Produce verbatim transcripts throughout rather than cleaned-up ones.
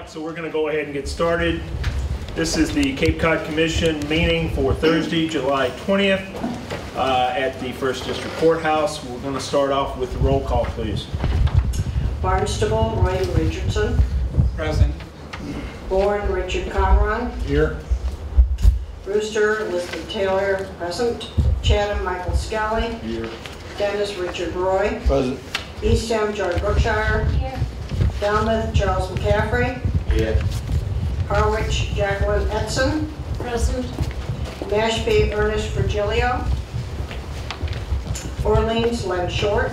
o'clock, so we're going to go ahead and get started. This is the Cape Cod Commission meeting for Thursday, July twentieth uh, at the First District Courthouse. We're going to start off with the roll call, please. Barnstable, Roy Richardson. Present. Bourne, Richard Conron. Here. Brewster, Elizabeth Taylor, present. Chatham, Michael Skelly. Here. Dennis, Richard Roy. Present. Eastham, George Brookshire. Here. Falmouth, Charles McCaffrey. Here. Harwich, Jacqueline Edson. Present. Mashpee, Ernest Virgilio. Orleans, Len Short.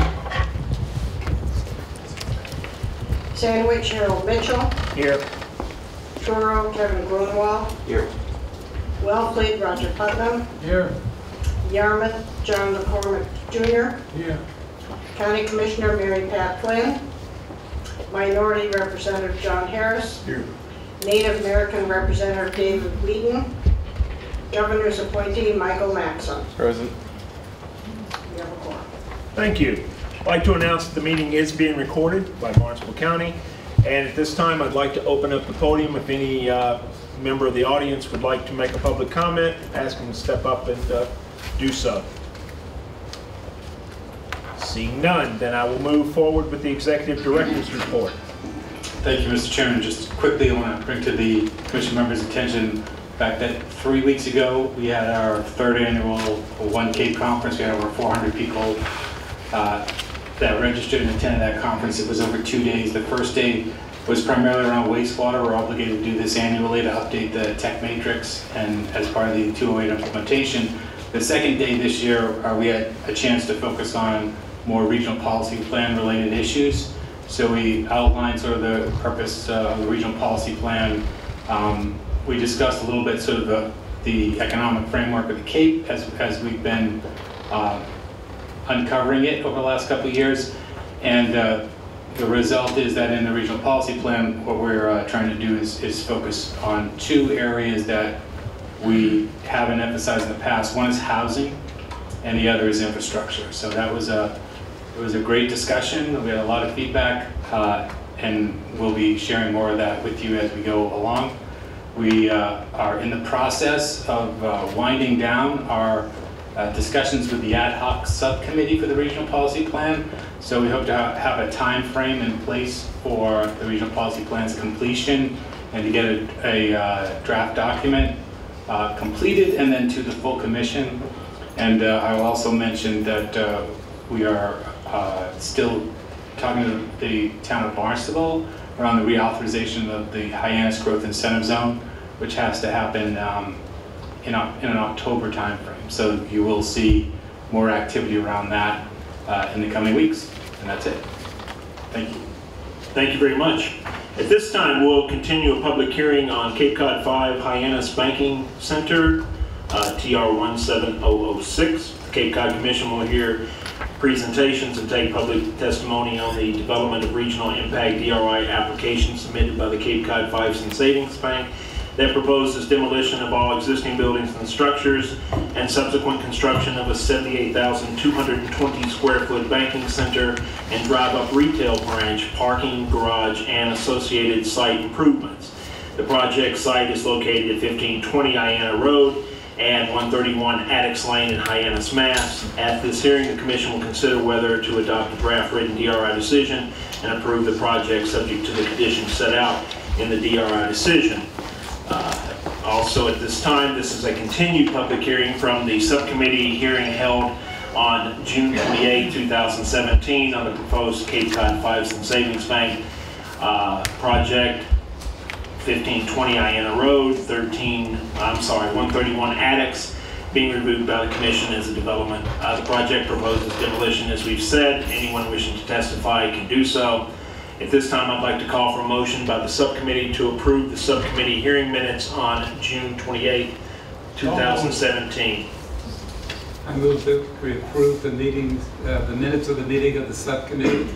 Sandwich, Harold Mitchell. Here. Truro, Kevin Grunwald. Here. Wellfleet, Roger Putnam. Here. Yarmouth, John McCormick Junior Here. County Commissioner Mary Pat Flynn. Minority Representative John Harris. Here. Native American Representative David Wheaton. Governor's appointee Michael Maxon. Present. You have a quorum. Thank you. I'd like to announce that the meeting is being recorded by Barnstable County. And at this time, I'd like to open up the podium. If any uh, member of the audience would like to make a public comment, ask them to step up and uh, do so. Seeing none, then I will move forward with the Executive Director's report. Thank you, Mister Chairman. Just quickly, I want to bring to the Commission members' attention the fact that three weeks ago, we had our third annual One Cape Conference. We had over four hundred people uh, that registered and attended that conference. It was over two days. The first day was primarily around wastewater. We're obligated to do this annually to update the tech matrix and as part of the two oh eight implementation. The second day this year, uh, we had a chance to focus on more regional policy plan related issues. So we outlined sort of the purpose uh, of the regional policy plan. Um, we discussed a little bit sort of the, the economic framework of the Cape as, as we've been uh, uncovering it over the last couple of years. And uh, the result is that in the regional policy plan, what we're uh, trying to do is, is focus on two areas that we haven't emphasized in the past. One is housing, and the other is infrastructure. So that was a, it was a great discussion. We had a lot of feedback, uh, and we'll be sharing more of that with you as we go along. We uh, are in the process of uh, winding down our uh, discussions with the ad hoc subcommittee for the regional policy plan. So we hope to ha have a time frame in place for the regional policy plan's completion and to get a, a uh, draft document uh, completed and then to the full commission. And uh, I will also mention that uh, we are uh, still talking to the town of Barnstable around the reauthorization of the Hyannis Growth Incentive Zone, which has to happen um, in, a, in an October timeframe. So you will see more activity around that uh, in the coming weeks. And that's it. Thank you. Thank you very much. At this time, we'll continue a public hearing on Cape Cod five Hyannis Banking Center, uh, T R one seven zero zero six. The Cape Cod Commission will hear presentations and take public testimony on the development of regional impact D R I application submitted by the Cape Cod Fives and Savings Bank that proposes demolition of all existing buildings and structures and subsequent construction of a seventy-eight thousand two hundred twenty square foot banking center and drive-up retail branch, parking, garage, and associated site improvements. The project site is located at fifteen twenty Hyannis Road and one thirty-one Addicks Lane in Hyannis, Mass. At this hearing, the Commission will consider whether to adopt a draft written D R I decision and approve the project subject to the conditions set out in the D R I decision. Uh, also at this time, this is a continued public hearing from the subcommittee hearing held on June twenty-eighth two thousand seventeen on the proposed Cape Cod Fives and Savings Bank uh, project, fifteen twenty Hyannis Road, thirteen, I'm sorry, one thirty-one Addicks, being reviewed by the Commission as a development. Uh, the project proposes demolition, as we've said. Anyone wishing to testify can do so. At this time, I'd like to call for a motion by the subcommittee to approve the subcommittee hearing minutes on June twenty-eighth two thousand seventeen. I move that we approve the meetings, uh, the minutes of the meeting of the subcommittee.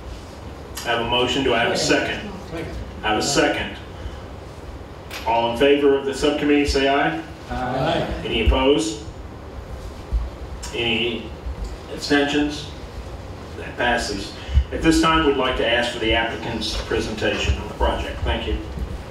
I have a motion. Do I have a second? I have a second. All in favor of the subcommittee, say aye. Aye. Any opposed? Any abstentions? That passes. At this time, we'd like to ask for the applicant's presentation on the project. Thank you.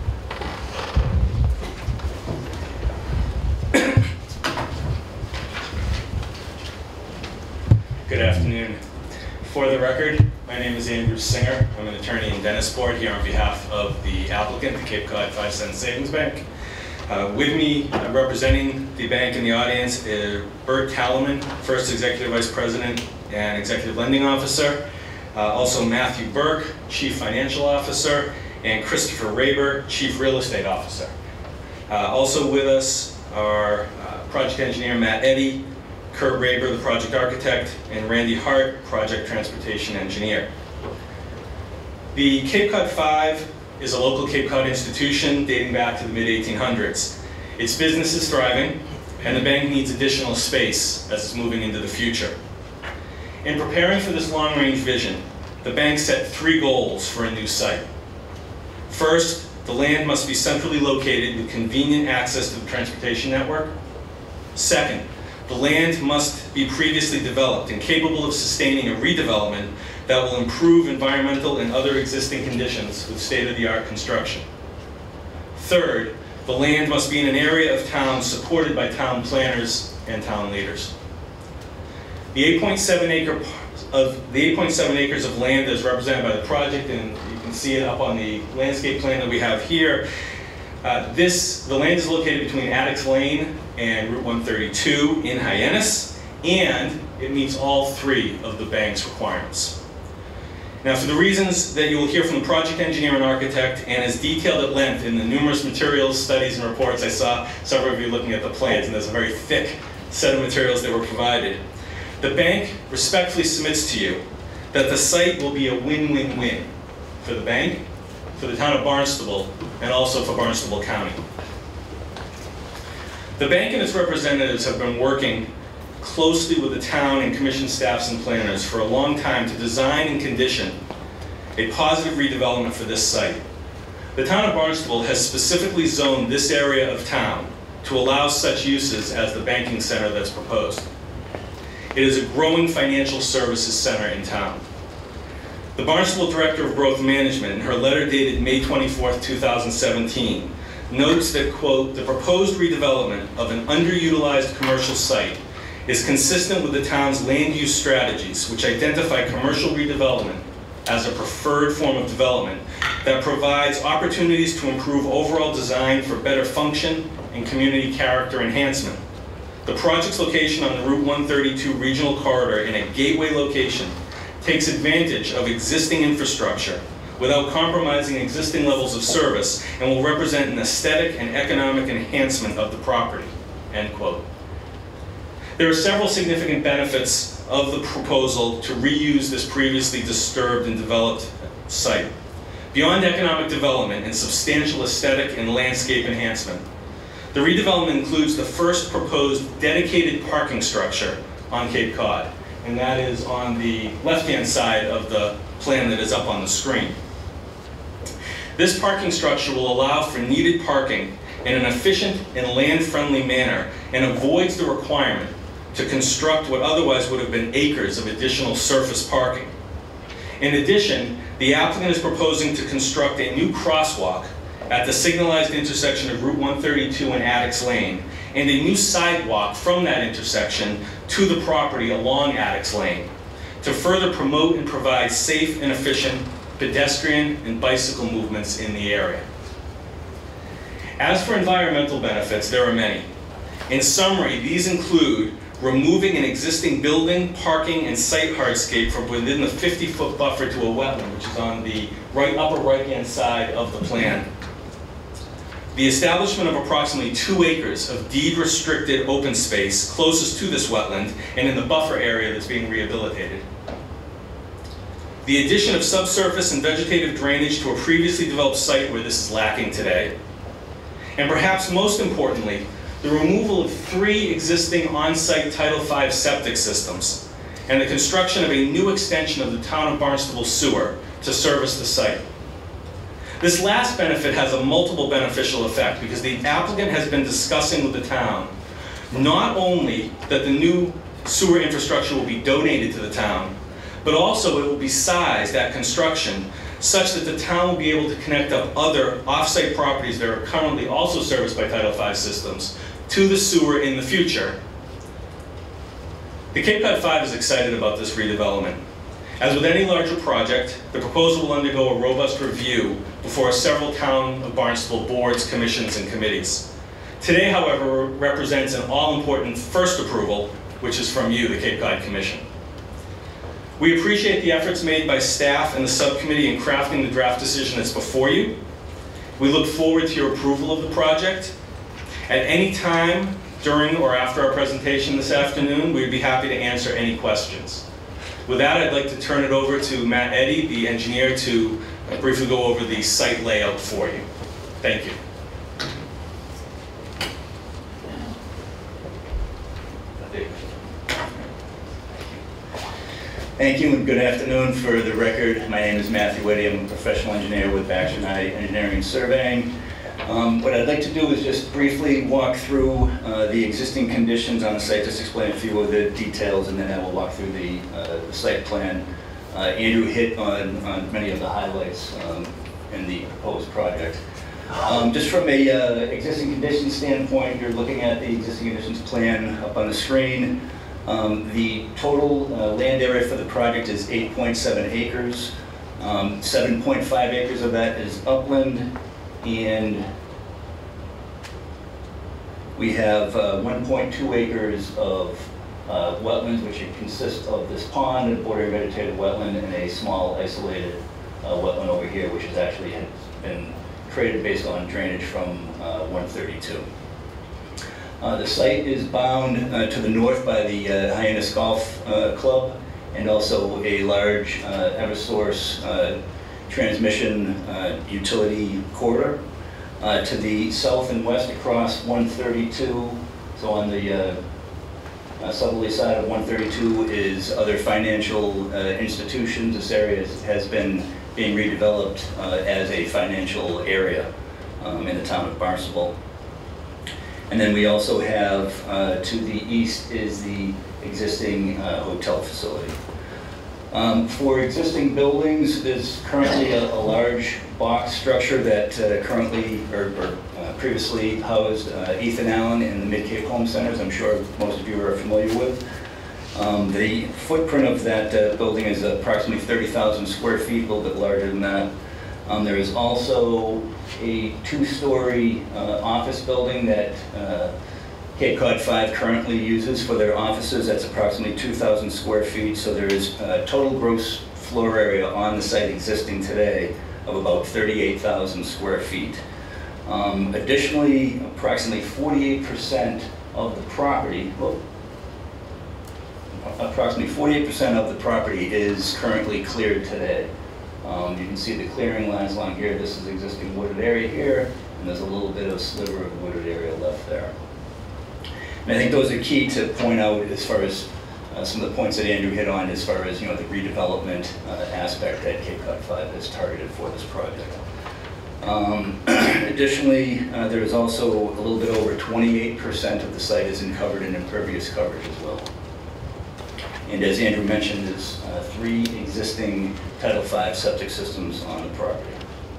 Good afternoon. For the record, my name is Andrew Singer. I'm an attorney in Dennisport here on behalf of the applicant, the Cape Cod five cent Savings Bank. Uh, with me, uh, representing the bank in the audience, is Bert Tallerman, First Executive Vice President and Executive Lending Officer. Uh, also Matthew Burke, Chief Financial Officer, and Christopher Raber, Chief Real Estate Officer. Uh, also with us are uh, Project Engineer Matt Eddy, Kurt Raber, the project architect, and Randy Hart, project transportation engineer. The Cape Cod five is a local Cape Cod institution dating back to the mid eighteen hundreds. Its business is thriving, and the bank needs additional space as it's moving into the future. In preparing for this long-range vision, the bank set three goals for a new site. First, the land must be centrally located with convenient access to the transportation network. Second, the land must be previously developed and capable of sustaining a redevelopment that will improve environmental and other existing conditions with state-of-the-art construction. Third, the land must be in an area of town supported by town planners and town leaders. The eight point seven acre of the eight point seven acres of land that is represented by the project, and you can see it up on the landscape plan that we have here. Uh, this, the land is located between Addicks Lane and Route one thirty-two in Hyannis, and it meets all three of the bank's requirements. Now, for the reasons that you will hear from the project engineer and architect, and as detailed at length in the numerous materials, studies, and reports, I saw several of you looking at the plans, and there's a very thick set of materials that were provided. The bank respectfully submits to you that the site will be a win-win-win for the bank, for the town of Barnstable, and also for Barnstable County. The bank and its representatives have been working closely with the town and commission staffs and planners for a long time to design and condition a positive redevelopment for this site. The town of Barnstable has specifically zoned this area of town to allow such uses as the banking center that's proposed. It is a growing financial services center in town. The Barnstable Director of Growth Management, in her letter dated May twenty-fourth, two thousand seventeen, notes that, quote, the proposed redevelopment of an underutilized commercial site is consistent with the town's land use strategies, which identify commercial redevelopment as a preferred form of development that provides opportunities to improve overall design for better function and community character enhancement. The project's location on the Route one thirty-two regional corridor in a gateway location takes advantage of existing infrastructure without compromising existing levels of service and will represent an aesthetic and economic enhancement of the property, end quote. There are several significant benefits of the proposal to reuse this previously disturbed and developed site. Beyond economic development and substantial aesthetic and landscape enhancement, the redevelopment includes the first proposed dedicated parking structure on Cape Cod, and that is on the left-hand side of the plan that is up on the screen. This parking structure will allow for needed parking in an efficient and land-friendly manner and avoids the requirement to construct what otherwise would have been acres of additional surface parking. In addition, the applicant is proposing to construct a new crosswalk at the signalized intersection of Route one thirty-two and Addicks Lane, and a new sidewalk from that intersection to the property along Addicks Lane to further promote and provide safe and efficient pedestrian and bicycle movements in the area. As for environmental benefits, there are many. In summary, these include removing an existing building, parking, and site hardscape from within the fifty foot buffer to a wetland, which is on the right upper right-hand side of the plan. The establishment of approximately two acres of deed-restricted open space closest to this wetland and in the buffer area that's being rehabilitated. The addition of subsurface and vegetative drainage to a previously developed site where this is lacking today. And perhaps most importantly, the removal of three existing on-site Title five septic systems and the construction of a new extension of the town of Barnstable sewer to service the site. This last benefit has a multiple beneficial effect because the applicant has been discussing with the town not only that the new sewer infrastructure will be donated to the town, but also it will be sized at construction such that the town will be able to connect up other off-site properties that are currently also serviced by Title five systems to the sewer in the future. The Cape Cod five is excited about this redevelopment. As with any larger project, the proposal will undergo a robust review before several Town of Barnstable boards, commissions, and committees. Today, however, represents an all-important first approval, which is from you, the Cape Cod Commission. We appreciate the efforts made by staff and the subcommittee in crafting the draft decision that's before you. We look forward to your approval of the project. At any time during or after our presentation this afternoon, we'd be happy to answer any questions. With that, I'd like to turn it over to Matt Eddy, the engineer, to briefly go over the site layout for you. Thank you. Thank you and good afternoon. For the record, my name is Matthew Eddy. I'm a professional engineer with Baxter and I Engineering and Surveying. Um, what I'd like to do is just briefly walk through uh, the existing conditions on the site, just explain a few of the details, and then I will walk through the, uh, the site plan. Uh, Andrew hit on, on many of the highlights um, in the proposed project. Um, just from a uh, existing conditions standpoint, you're looking at the existing conditions plan up on the screen. Um, the total uh, land area for the project is eight point seven acres. Um, seven point five acres of that is upland, and we have uh, one point two acres of uh, wetlands, which consist of this pond, a bordering vegetated wetland, and a small isolated uh, wetland over here, which has actually has been created based on drainage from uh, one thirty-two. Uh, the site is bound uh, to the north by the uh, Hyannis Golf uh, Club, and also a large uh, Eversource uh, transmission uh, utility corridor. Uh, to the south and west across one thirty-two, so on the uh, uh, southerly side of one thirty-two is other financial uh, institutions. This area is, has been being redeveloped uh, as a financial area um, in the town of Barnstable. And then we also have, uh, to the east is the existing uh, hotel facility. Um, for existing buildings, there's currently a, a large box structure that uh, currently, or, or uh, previously housed uh, Ethan Allen in the Mid-Cape Home Centers. I'm sure most of you are familiar with. Um, the footprint of that uh, building is approximately thirty thousand square feet, a little bit larger than that. Um, there is also a two-story uh, office building that uh, Cape Cod five currently uses for their offices. That's approximately two thousand square feet, so there is uh, total gross floor area on the site existing today of about thirty-eight thousand square feet. Um, additionally, approximately forty-eight percent of the property, well, approximately forty-eight percent of the property is currently cleared today. Um, you can see the clearing lines along here. This is existing wooded area here, and there's a little bit of sliver of wooded area left there. And I think those are key to point out as far as uh, some of the points that Andrew hit on as far as, you know, the redevelopment uh, aspect that Cape Cod five has targeted for this project. Um, additionally, uh, there is also a little bit over twenty-eight percent of the site is covered in impervious coverage as well. And as Andrew mentioned, there's uh, three existing Title five septic systems on the property.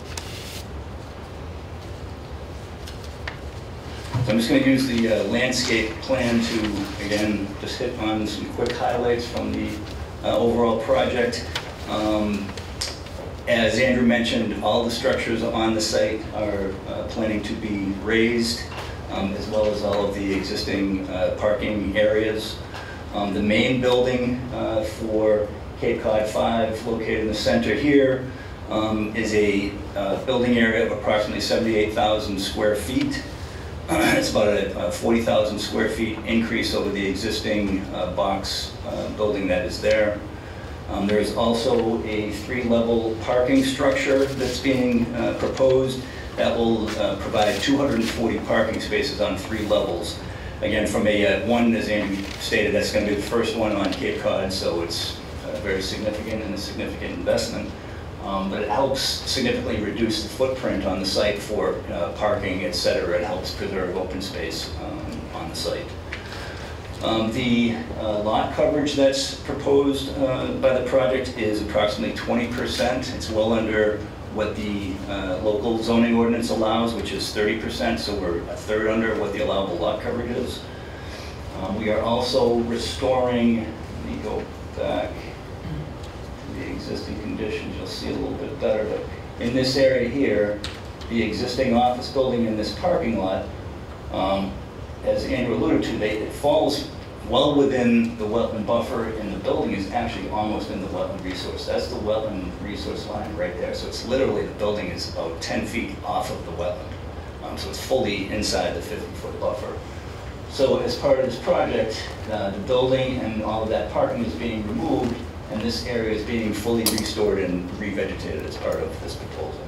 So I'm just going to use the uh, landscape plan to, again, just hit on some quick highlights from the uh, overall project. Um, as Andrew mentioned, all the structures on the site are uh, planning to be raised, um, as well as all of the existing uh, parking areas. Um, the main building uh, for Cape Cod five, located in the center here, um, is a uh, building area of approximately seventy-eight thousand square feet. It's about a, a forty thousand square feet increase over the existing uh, box uh, building that is there. Um, there is also a three-level parking structure that's being uh, proposed that will uh, provide two hundred forty parking spaces on three levels. Again, from a uh, one, as Andrew stated, that's going to be the first one on Cape Cod, so it's uh, very significant and a significant investment. Um, but it helps significantly reduce the footprint on the site for uh, parking, et cetera. It helps preserve open space um, on the site. Um, the uh, lot coverage that's proposed uh, by the project is approximately twenty percent. It's well under what the uh, local zoning ordinance allows, which is thirty percent, so we're a third under what the allowable lot coverage is. Um, we are also restoring, let me go back to the existing conditions, you'll see a little bit better, but in this area here, the existing office building in this parking lot, um, as Andrew alluded to, they, it falls well within the wetland buffer, and the building is actually almost in the wetland resource. That's the wetland resource line right there. So it's literally, the building is about ten feet off of the wetland. Um, so it's fully inside the fifty foot buffer. So as part of this project, uh, the building and all of that parking is being removed, and this area is being fully restored and revegetated as part of this proposal.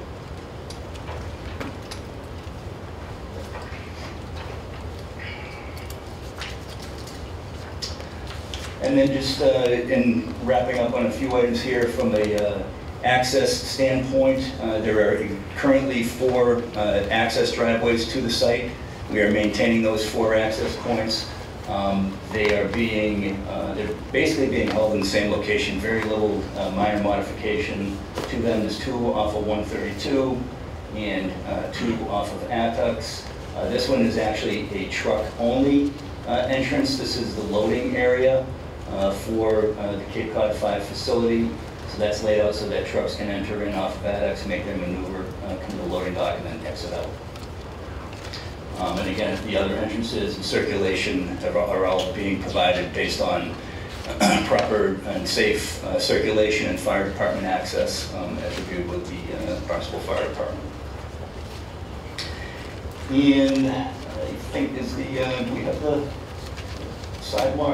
And then just uh, in wrapping up on a few items here from a uh, access standpoint, uh, there are currently four uh, access driveways to the site. We are maintaining those four access points. Um, they are being, uh, they're basically being held in the same location, very little uh, minor modification to them. There's two off of one thirty-two and uh, two off of Attucks. Uh, this one is actually a truck-only uh, entrance. This is the loading area Uh, for uh, the Cape Cod five facility. So that's laid out so that trucks can enter in off of Attucks, make their maneuver, uh, come to the loading dock, and then exit out. Um, and again, the other entrances and circulation are, are all being provided based on uh, proper and safe uh, circulation and fire department access um, as reviewed with the uh, Barnstable Fire Department. And I think is the, uh, do we have the sidewalk?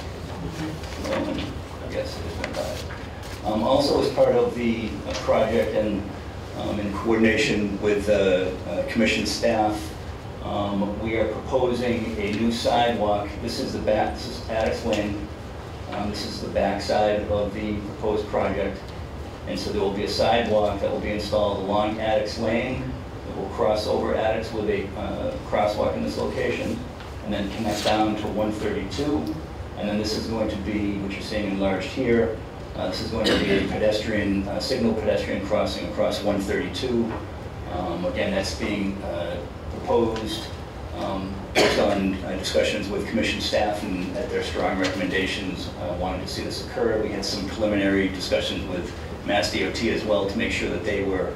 Um, I guess it is went by. Um, also, as part of the uh, project and um, in coordination with uh, uh, commission staff, um, we are proposing a new sidewalk. This is the back. This is Attucks Lane. Um, this is the back side of the proposed project, and so there will be a sidewalk that will be installed along Attucks Lane. It will cross over Attucks with a uh, crosswalk in this location, and then connect down to one thirty-two. And then this is going to be, what you're seeing enlarged here, uh, this is going to be a pedestrian, uh, signal pedestrian crossing across one thirty-two. Um, again, that's being uh, proposed um, based on uh, discussions with commission staff and at their strong recommendations, uh, wanting to see this occur. We had some preliminary discussions with Mass D O T as well to make sure that they were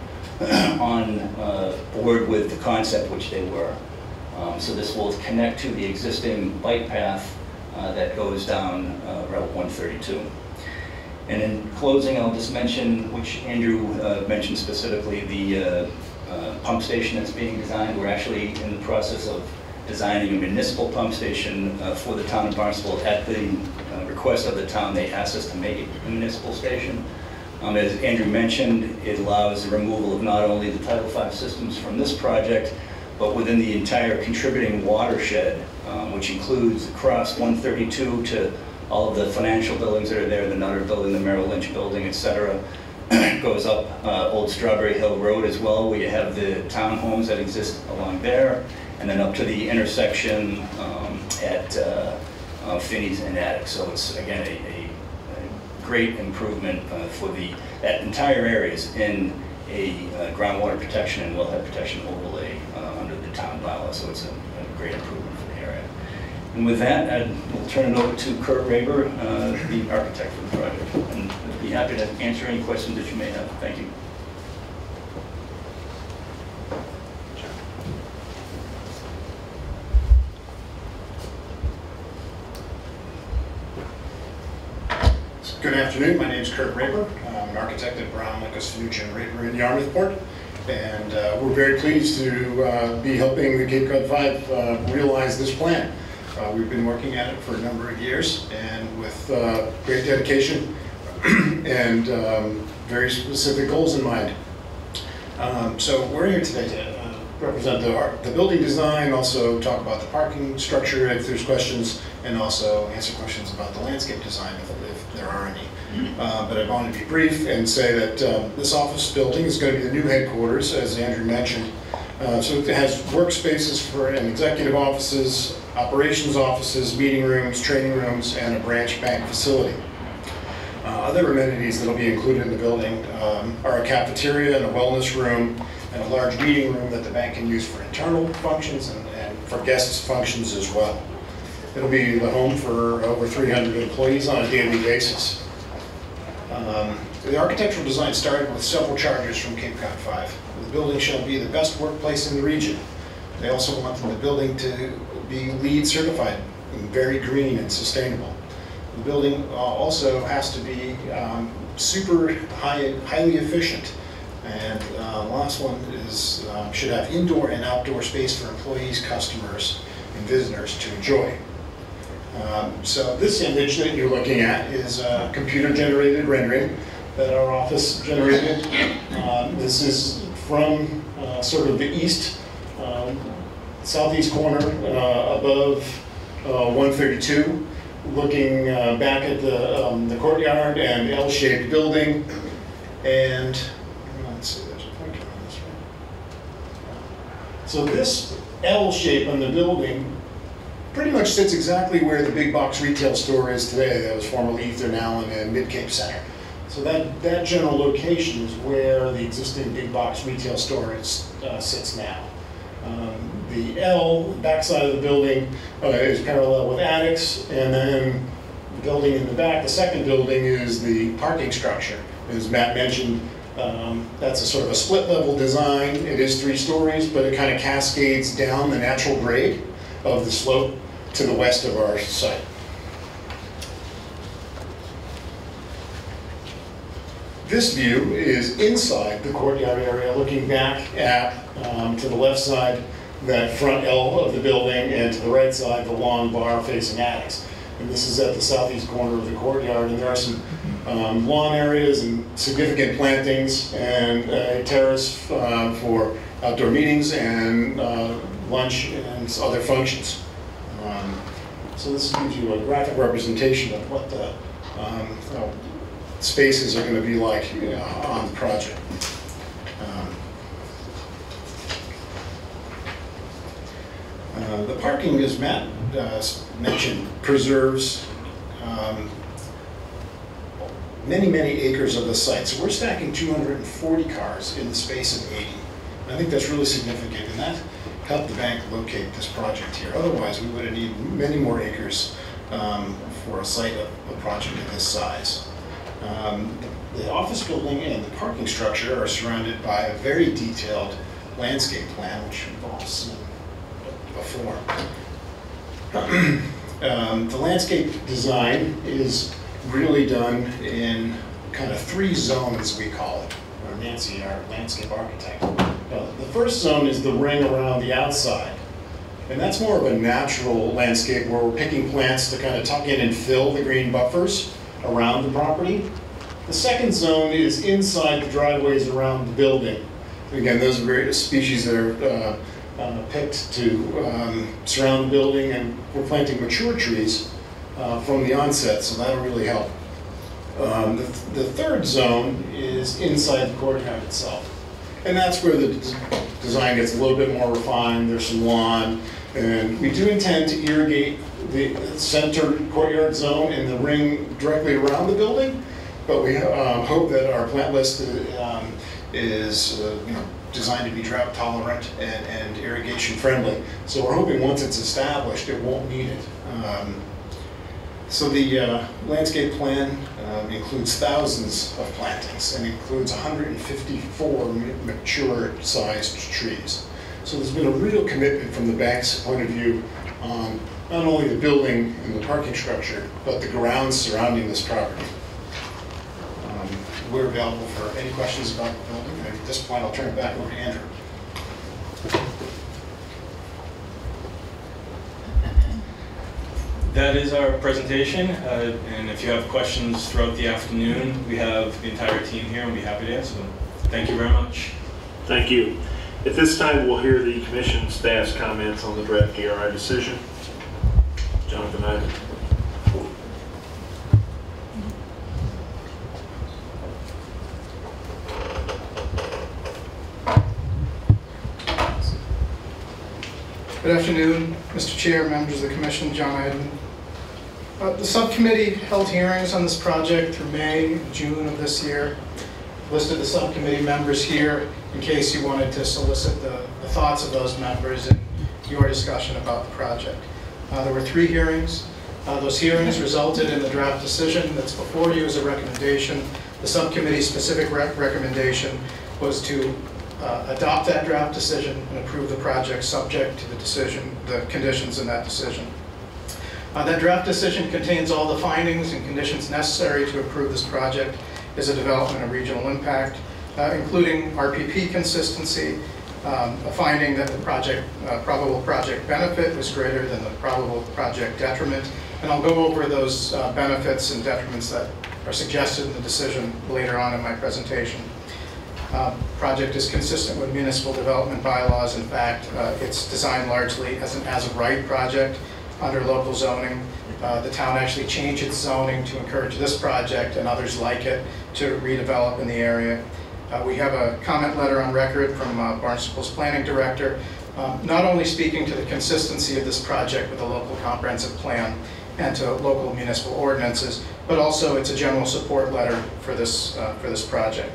on uh, board with the concept, which they were. Um, so this will connect to the existing bike path Uh, that goes down uh, Route one thirty-two. And in closing, I'll just mention, which Andrew uh, mentioned specifically, the uh, uh, pump station that's being designed. We're actually in the process of designing a municipal pump station uh, for the town of Barnstable. At the uh, request of the town, they asked us to make it a municipal station. Um, as Andrew mentioned, it allows the removal of not only the Title five systems from this project, but within the entire contributing watershed, um, which includes across one thirty-two to all of the financial buildings that are there, the Nutter Building, the Merrill Lynch Building, et cetera. Goes up uh, Old Strawberry Hill Road as well, where you have the townhomes that exist along there, and then up to the intersection um, at uh, uh, Finney's and Attucks. So it's, again, a, a, a great improvement uh, for the, that entire area is in a uh, groundwater protection and wellhead protection overlay uh, under the town bylaw, so it's a, a great improvement for the area. And with that, I'd, we'll turn it over to Kurt Raber, uh, the architect for the project, and I'd be happy to answer any questions that you may have. Thank you. Good afternoon, my name is Kurt Raber. I'm an architect at Brown, Lucas, Finucci and Raber in Yarmouthport. And uh, we're very pleased to uh, be helping the Cape Cod five uh, realize this plan. Uh, we've been working at it for a number of years, and with uh, great dedication and um, very specific goals in mind. Um, so we're here today to uh, represent the, art, the building design, also talk about the parking structure if there's questions, and also answer questions about the landscape design if, if there are any. Uh, but I want to be brief and say that um, this office building is going to be the new headquarters, as Andrew mentioned. Uh, so it has workspaces for and executive offices, operations offices, meeting rooms, training rooms, and a branch bank facility. Uh, other amenities that will be included in the building um, are a cafeteria and a wellness room and a large meeting room that the bank can use for internal functions and, and for guests functions as well. It'll be the home for over three hundred employees on a daily basis. Um, the architectural design started with several charges from Cape Cod five. The building shall be the best workplace in the region. They also want the building to be LEED certified and very green and sustainable. The building uh, also has to be um, super high, highly efficient. And uh, the last one is um, should have indoor and outdoor space for employees, customers, and visitors to enjoy. Um, so this image that you're looking at is a computer-generated rendering that our office generated. Um, this is from uh, sort of the east, um, southeast corner uh, above uh, one thirty-two, looking uh, back at the, um, the courtyard and L-shaped building. And let's see, there's a pointer on this one. So this L shape on the building pretty much sits exactly where the big box retail store is today. That was formerly Eastern Allen and Mid-Cape Center. So that, that general location is where the existing big box retail store is, uh, sits now. Um, the L, backside of the building, uh, is parallel with attics, and then the building in the back, the second building, is the parking structure. As Matt mentioned, um, that's a sort of a split level design. It is three stories, but it kind of cascades down the natural grade of the slope to the west of our site. This view is inside the courtyard area, looking back at, um, to the left side, that front L of the building, and to the right side, the long bar facing attics. And this is at the southeast corner of the courtyard, and there are some um, lawn areas and significant plantings and a terrace uh, for outdoor meetings and uh, lunch and other functions. Um, so this gives you a graphic representation of what the um, uh, spaces are going to be like, you know, on the project. Um, uh, the parking, as Matt uh, mentioned, preserves um, many, many acres of the site. So we're stacking two hundred forty cars in the space of eighty. I think that's really significant, and that helped the bank locate this project here. Otherwise, we would have needed many more acres um, for a site of a project of this size. Um, the, the office building and the parking structure are surrounded by a very detailed landscape plan, which involves some before. um, the landscape design is really done in kind of three zones, we call it. Or Nancy, our landscape architect. Uh, the first zone is the ring around the outside. And that's more of a natural landscape where we're picking plants to kind of tuck in and fill the green buffers around the property. The second zone is inside the driveways around the building. Again, those are various species that are uh, uh, picked to um, surround the building, and we're planting mature trees uh, from the onset, so that'll really help. Um, the, th the third zone is inside the courtyard itself. And that's where the des design gets a little bit more refined. There's some lawn, and we do intend to irrigate the center courtyard zone and the ring directly around the building, but we um, hope that our plant list um, is uh, you know, designed to be drought tolerant and, and irrigation friendly. So we're hoping once it's established, it won't need it. Um, so the uh, landscape plan um, includes thousands of plantings and includes one hundred fifty-four mature sized trees. So there's been a real commitment from the bank's point of view on not only the building and the parking structure, but the grounds surrounding this property. Um, we're available for any questions about the building, and at this point I'll turn it back over to Andrew. That is our presentation, uh, and if you have questions throughout the afternoon, we have the entire team here and we'll be happy to answer them. Thank you very much. Thank you. At this time, we'll hear the commission staff's comments on the draft D R I decision. Jonathan Ivan. Good afternoon. Mister Chair, members of the Commission, John Iden. Uh, the subcommittee held hearings on this project through May and June of this year. Listed the subcommittee members here in case you wanted to solicit the, the thoughts of those members in your discussion about the project. Uh, there were three hearings. Uh, those hearings resulted in the draft decision that's before you as a recommendation. The subcommittee's specific rec recommendation was to uh, adopt that draft decision and approve the project subject to the decision, the conditions in that decision. Uh, that draft decision contains all the findings and conditions necessary to approve this project as a development of regional impact, uh, including R P P consistency, um, a finding that the project, uh, probable project benefit was greater than the probable project detriment. And I'll go over those uh, benefits and detriments that are suggested in the decision later on in my presentation. Uh, project is consistent with municipal development bylaws. In fact, uh, it's designed largely as an as-of-right project under local zoning. Uh, the town actually changed its zoning to encourage this project and others like it to redevelop in the area. Uh, we have a comment letter on record from uh, Barnstable's planning director, um, not only speaking to the consistency of this project with the local comprehensive plan and to local municipal ordinances, but also it's a general support letter for this, uh, for this project.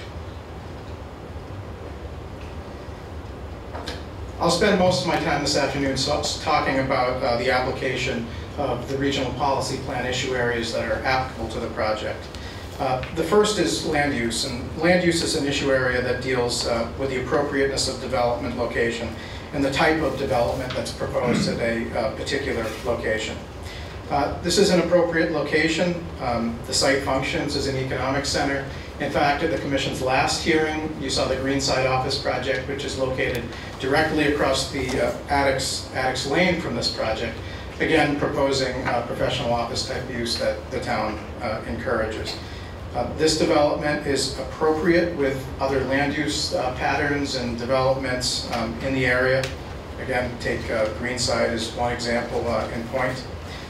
I'll spend most of my time this afternoon so talking about uh, the application of the regional policy plan issue areas that are applicable to the project. Uh, the first is land use, and land use is an issue area that deals uh, with the appropriateness of development location and the type of development that's proposed at a uh, particular location. Uh, this is an appropriate location. Um, the site functions as an economic center. In fact, at the Commission's last hearing, you saw the Greenside Office project, which is located directly across the uh, Addicks, Addicks Lane from this project, again proposing uh, professional office type use that the town uh, encourages. Uh, this development is appropriate with other land use uh, patterns and developments um, in the area. Again, take uh, Greenside as one example uh, in point.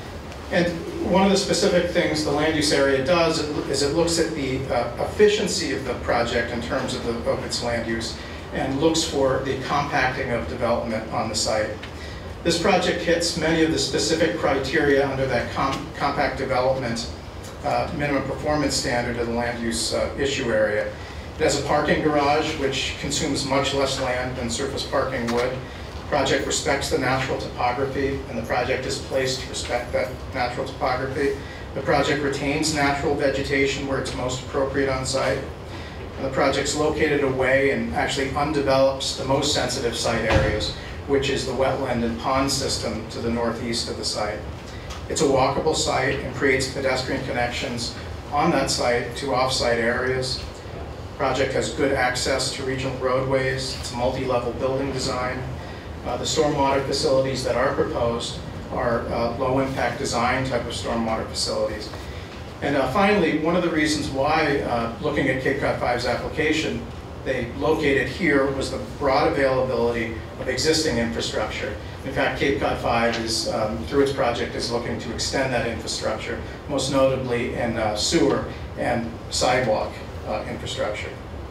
And one of the specific things the land use area does is it looks at the uh, efficiency of the project in terms of, the, of its land use and looks for the compacting of development on the site. This project hits many of the specific criteria under that com compact development uh, minimum performance standard of the land use uh, issue area. It has a parking garage which consumes much less land than surface parking would. The project respects the natural topography, and the project is placed to respect that natural topography. The project retains natural vegetation where it's most appropriate on site. And the project's located away and actually undevelops the most sensitive site areas, which is the wetland and pond system to the northeast of the site. It's a walkable site and creates pedestrian connections on that site to off-site areas. The project has good access to regional roadways. It's a multi-level building design. Uh, the stormwater facilities that are proposed are uh, low-impact design type of stormwater facilities. And uh, finally, one of the reasons why, uh, looking at Cape Cod five's application, they located here was the broad availability of existing infrastructure. In fact, Cape Cod five is, um, through its project, is looking to extend that infrastructure, most notably in uh, sewer and sidewalk uh, infrastructure.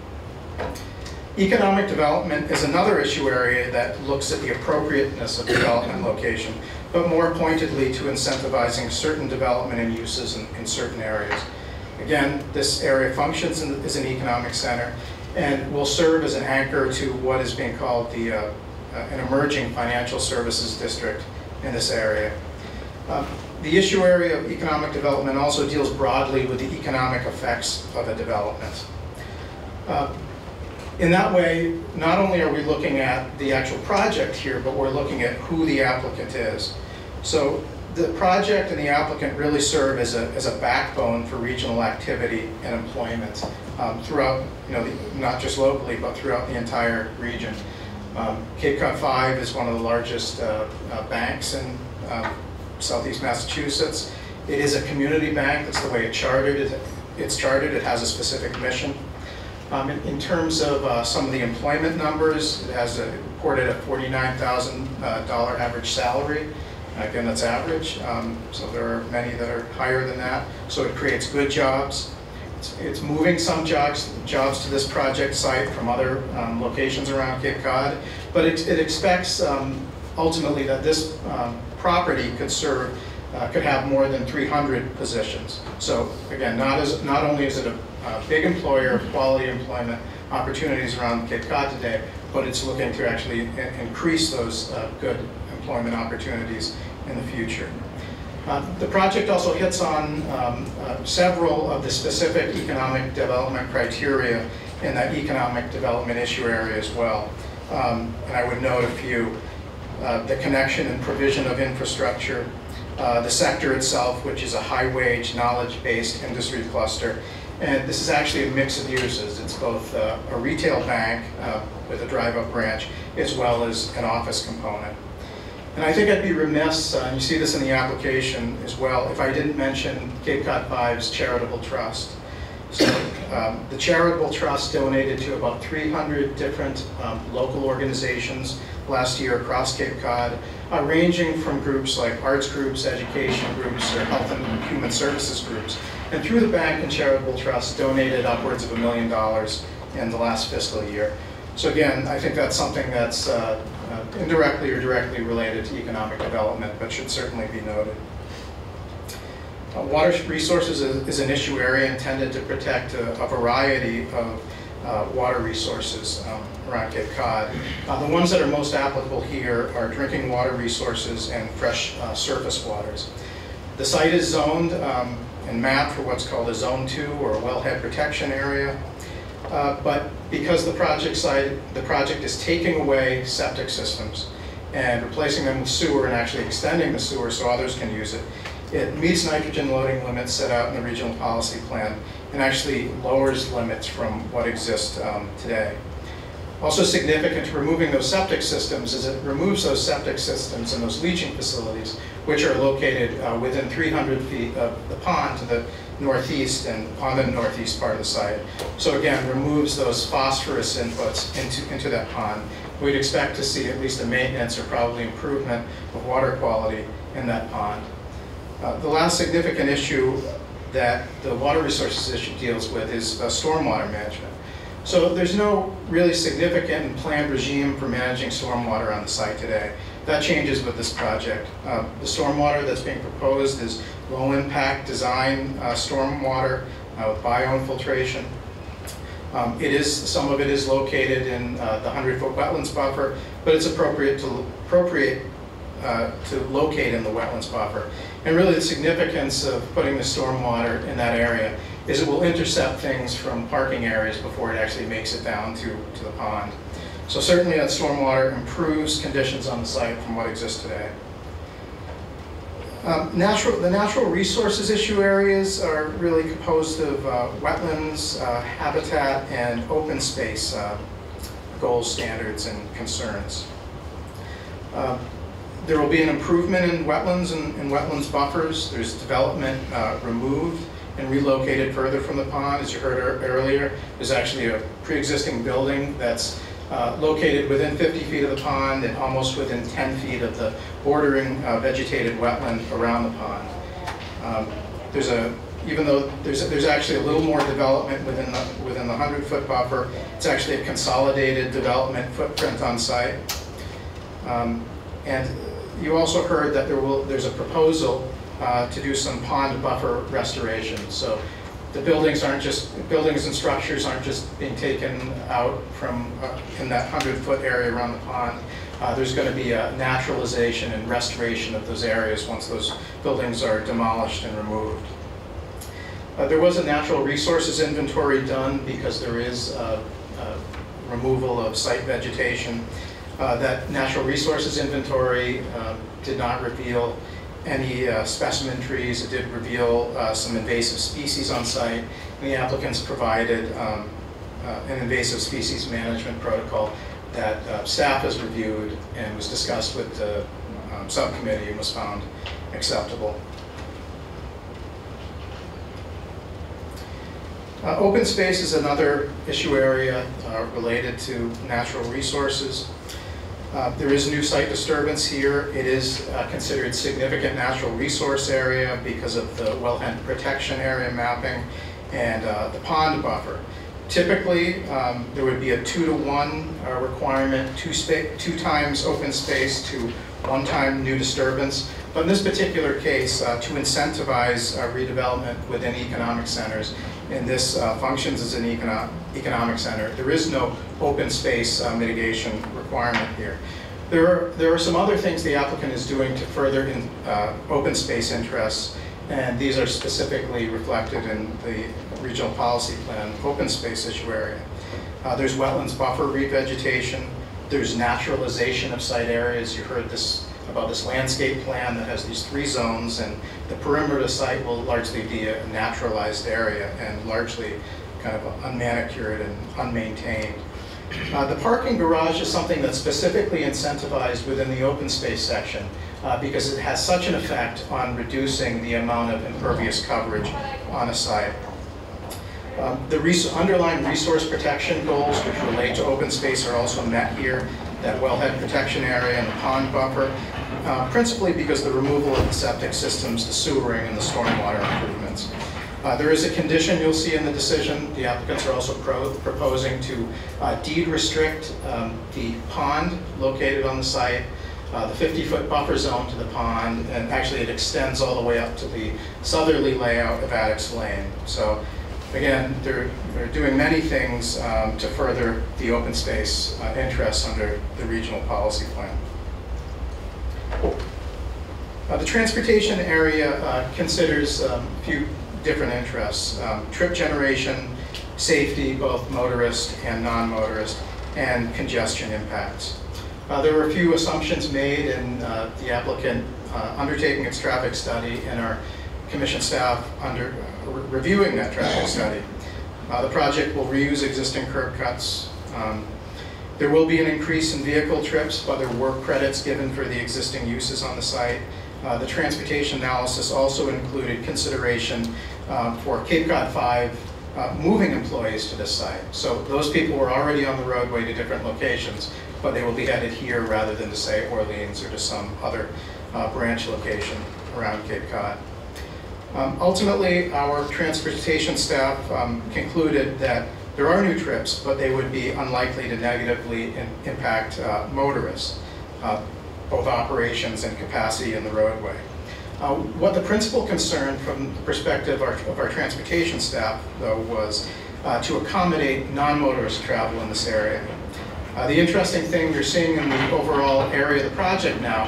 Economic development is another issue area that looks at the appropriateness of development location, but more pointedly to incentivizing certain development and uses in, in certain areas. Again, this area functions in, as an economic center and will serve as an anchor to what is being called the, uh, uh, an emerging financial services district in this area. Um, the issue area of economic development also deals broadly with the economic effects of a development. Uh, In that way, not only are we looking at the actual project here, but we're looking at who the applicant is. So the project and the applicant really serve as a, as a backbone for regional activity and employment um, throughout, you know, the, not just locally, but throughout the entire region. Um, Cape Cod five is one of the largest uh, uh, banks in uh, Southeast Massachusetts. It is a community bank. That's the way it's chartered. It's chartered. It has a specific mission. Um, in, in terms of uh, some of the employment numbers, it has a, reported a forty-nine thousand dollar uh, average salary. Again, that's average, um, so there are many that are higher than that. So it creates good jobs. It's, it's moving some jobs, jobs to this project site from other um, locations around Cape Cod, but it, it expects um, ultimately that this um, property could serve, uh, could have more than three hundred positions. So again, not, as, not only is it a, a big employer of quality employment opportunities around Cape Cod today, but it's looking to actually in increase those uh, good employment opportunities in the future. Uh, the project also hits on um, uh, several of the specific economic development criteria in that economic development issue area as well. Um, and I would note a few. Uh, the connection and provision of infrastructure, uh, the sector itself, which is a high-wage, knowledge-based industry cluster. And this is actually a mix of uses. It's both uh, a retail bank uh, with a drive-up branch, as well as an office component. And I think I'd be remiss, uh, and you see this in the application as well, if I didn't mention Cape Cod five's Charitable Trust. So um, the Charitable Trust donated to about three hundred different um, local organizations last year across Cape Cod, uh, ranging from groups like arts groups, education groups, or health and human services groups. And through the bank and Charitable Trust, donated upwards of a million dollars in the last fiscal year. So again, I think that's something that's uh, uh, indirectly or directly related to economic development, but should certainly be noted. Uh, water resources is, is an issue area intended to protect a, a variety of uh, water resources um, around Cape Cod. Uh, the ones that are most applicable here are drinking water resources and fresh uh, surface waters. The site is zoned um, and mapped for what's called a Zone two, or a wellhead protection area. Uh, but because the project site, the project is taking away septic systems and replacing them with sewer and actually extending the sewer so others can use it, it meets nitrogen loading limits set out in the regional policy plan and actually lowers limits from what exists um, today. Also significant to removing those septic systems is it removes those septic systems and those leaching facilities, which are located uh, within three hundred feet of the pond to the northeast and on the northeast part of the site. So again, removes those phosphorus inputs into, into that pond. We'd expect to see at least a maintenance or probably improvement of water quality in that pond. Uh, the last significant issue that the water resources issue deals with is uh, stormwater management. So there's no really significant and planned regime for managing stormwater on the site today. That changes with this project. Uh, the stormwater that's being proposed is low-impact design uh, stormwater uh, with bioinfiltration. Um, it is, some of it is located in uh, the hundred-foot wetlands buffer, but it's appropriate to appropriate uh, to locate in the wetlands buffer. And really, the significance of putting the stormwater in that area is it will intercept things from parking areas before it actually makes it down to, to the pond. So certainly that stormwater improves conditions on the site from what exists today. Um, natural, the natural resources issue areas are really composed of uh, wetlands, uh, habitat, and open space uh, goals, standards, and concerns. Uh, there will be an improvement in wetlands and, and wetlands buffers. There's development uh, removed and relocated further from the pond. As you heard earlier, there's actually a pre-existing building that's uh, located within fifty feet of the pond and almost within ten feet of the bordering uh, vegetated wetland around the pond. Um, there's a, even though there's a, there's actually a little more development within the within the hundred-foot buffer, it's actually a consolidated development footprint on site. Um, and you also heard that there will there's a proposal Uh, to do some pond buffer restoration. So the buildings aren't just, buildings and structures aren't just being taken out from uh, in that hundred-foot area around the pond. Uh, there's going to be a naturalization and restoration of those areas once those buildings are demolished and removed. Uh, there was a natural resources inventory done because there is uh, uh, removal of site vegetation. Uh, that natural resources inventory uh, did not reveal any uh, specimen trees. It did reveal uh, some invasive species on site, and the applicants provided um, uh, an invasive species management protocol that uh, staff has reviewed and was discussed with the um, subcommittee and was found acceptable. Uh, open space is another issue area uh, related to natural resources. Uh, there is new site disturbance here. It is uh, considered significant natural resource area because of the wellhead protection area mapping and uh, the pond buffer. Typically, um, there would be a two to one uh, requirement, two, spa two times open space to one time new disturbance. But in this particular case, uh, to incentivize uh, redevelopment within economic centers, and this uh, functions as an econo economic center, there is no open space uh, mitigation requirement here. There are, there are some other things the applicant is doing to further in, uh, open space interests, and these are specifically reflected in the regional policy plan open space issue area. Uh, there's wetlands buffer revegetation, there's naturalization of site areas. You heard this about this landscape plan that has these three zones, and the perimeter of the site will largely be a naturalized area and largely kind of unmanicured and unmaintained. Uh, the parking garage is something that's specifically incentivized within the open space section uh, because it has such an effect on reducing the amount of impervious coverage on a site. Um, the res underlying resource protection goals, which relate to open space, are also met here. That wellhead protection area and the pond buffer, uh, principally because the removal of the septic systems, the sewering, and the stormwater improvements. Uh, there is a condition you'll see in the decision. The applicants are also pro proposing to uh, deed restrict um, the pond located on the site, uh, the fifty foot buffer zone to the pond, and actually it extends all the way up to the southerly layout of Addicts Lane. So again, they're, they're doing many things um, to further the open space uh, interests under the regional policy plan. Uh, the transportation area uh, considers um, a few different interests: um, trip generation, safety, both motorist and non-motorist, and congestion impacts. Uh, there were a few assumptions made in uh, the applicant uh, undertaking its traffic study and our commission staff under uh, re reviewing that traffic study. Uh, the project will reuse existing curb cuts. Um, there will be an increase in vehicle trips, but there were credits given for the existing uses on the site. Uh, the transportation analysis also included consideration um, for Cape Cod five uh, moving employees to this site. So those people were already on the roadway to different locations, but they will be headed here rather than to, say, Orleans or to some other uh, branch location around Cape Cod. Um, ultimately, our transportation staff um, concluded that there are new trips, but they would be unlikely to negatively in impact uh, motorists, uh, both operations and capacity in the roadway. Uh, what the principal concern from the perspective of our, of our transportation staff, though, was uh, to accommodate non-motorist travel in this area. Uh, the interesting thing you're seeing in the overall area of the project now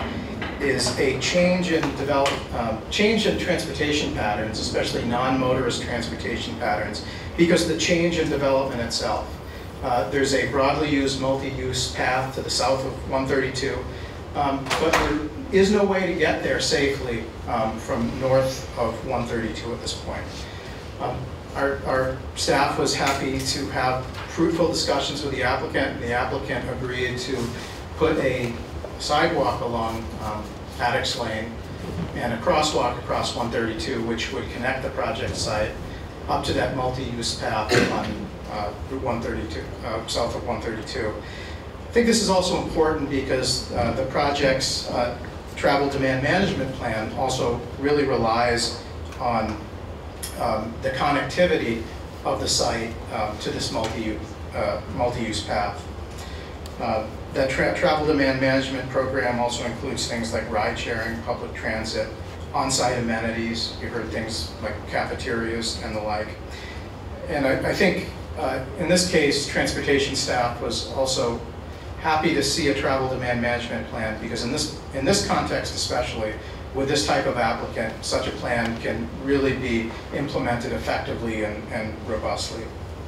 is a change in develop, um, change in transportation patterns, especially non-motorist transportation patterns, because of the change in development itself. Uh, there's a broadly used multi-use path to the south of one thirty-two, um, but there is no way to get there safely um, from north of one thirty-two at this point. Um, our, our staff was happy to have fruitful discussions with the applicant, and the applicant agreed to put a sidewalk along um, Addicts Lane and a crosswalk across one thirty-two, which would connect the project site up to that multi-use path on uh, Route one thirty-two, uh, south of one thirty-two. I think this is also important because uh, the project's uh, travel demand management plan also really relies on um, the connectivity of the site um, to this multi-use uh, multi-use path. Uh, That tra travel demand management program also includes things like ride sharing, public transit, on-site amenities. You heard things like cafeterias and the like. And I, I think uh, in this case, transportation staff was also happy to see a travel demand management plan, because in this, in this context especially, with this type of applicant, such a plan can really be implemented effectively and, and robustly.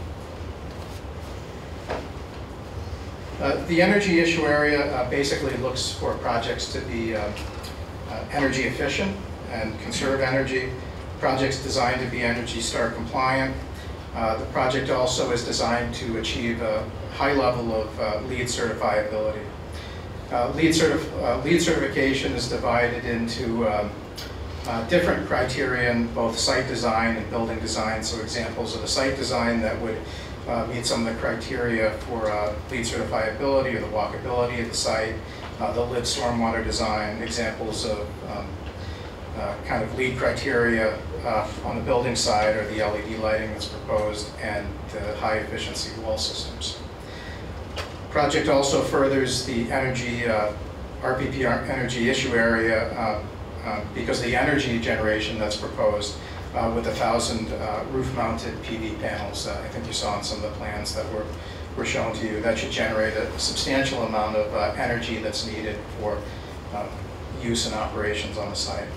Uh, the energy issue area uh, basically looks for projects to be uh, uh, energy efficient and conserve energy. Projects designed to be Energy Star compliant. Uh, the project also is designed to achieve a high level of uh, LEED certifiability. Uh, LEED, certif uh, LEED certification is divided into um, uh, different criteria in both site design and building design. So examples of a site design that would Uh, meet some of the criteria for uh, LEED certifiability or the walkability of the site, uh, the live stormwater design, examples of um, uh, kind of lead criteria uh, on the building side are the L E D lighting that's proposed and the high efficiency wall systems. Project also furthers the energy, uh, R P P energy issue area uh, uh, because the energy generation that's proposed uh, with a thousand uh, roof-mounted P V panels, uh, I think you saw on some of the plans that were, were shown to you, that should generate a substantial amount of uh, energy that's needed for um, use and operations on the site.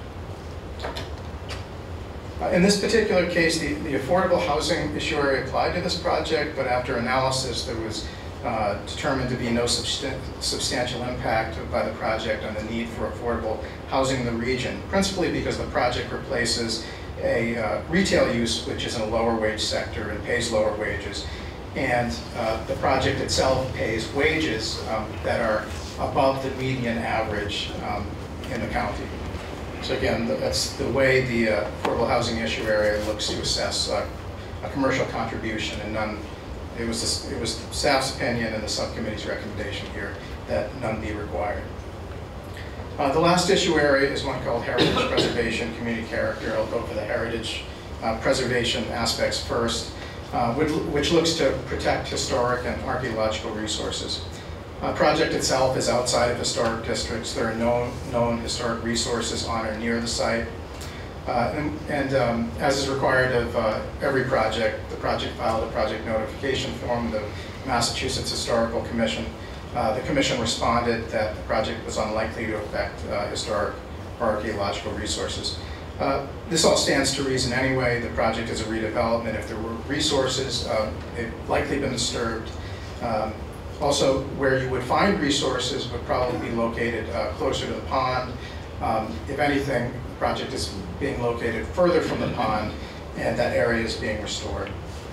Uh, in this particular case, the, the affordable housing issue area applied to this project, but after analysis, there was uh, determined to be no substan substantial impact by the project on the need for affordable housing in the region, principally because the project replaces a uh, retail use, which is in a lower wage sector and pays lower wages, and uh, the project itself pays wages um, that are above the median average um, in the county. So again, that's the way the uh, affordable housing issue area looks to assess uh, a commercial contribution, and none. It was this, it was staff's opinion and the subcommittee's recommendation here that none be required. Uh, the last issue area is one called heritage preservation, community character. I'll go for the heritage uh, preservation aspects first, uh, which, which looks to protect historic and archaeological resources. The uh, project itself is outside of historic districts. There are no known historic resources on or near the site. Uh, and and um, as is required of uh, every project, the project filed a project notification form with the Massachusetts Historical Commission. Uh, the Commission responded that the project was unlikely to affect uh, historic or archaeological resources. Uh, this all stands to reason anyway. The project is a redevelopment. If there were resources, um, they've likely been disturbed. Um, Also, where you would find resources would probably be located uh, closer to the pond. Um, if anything, the project is being located further from the pond, and that area is being restored.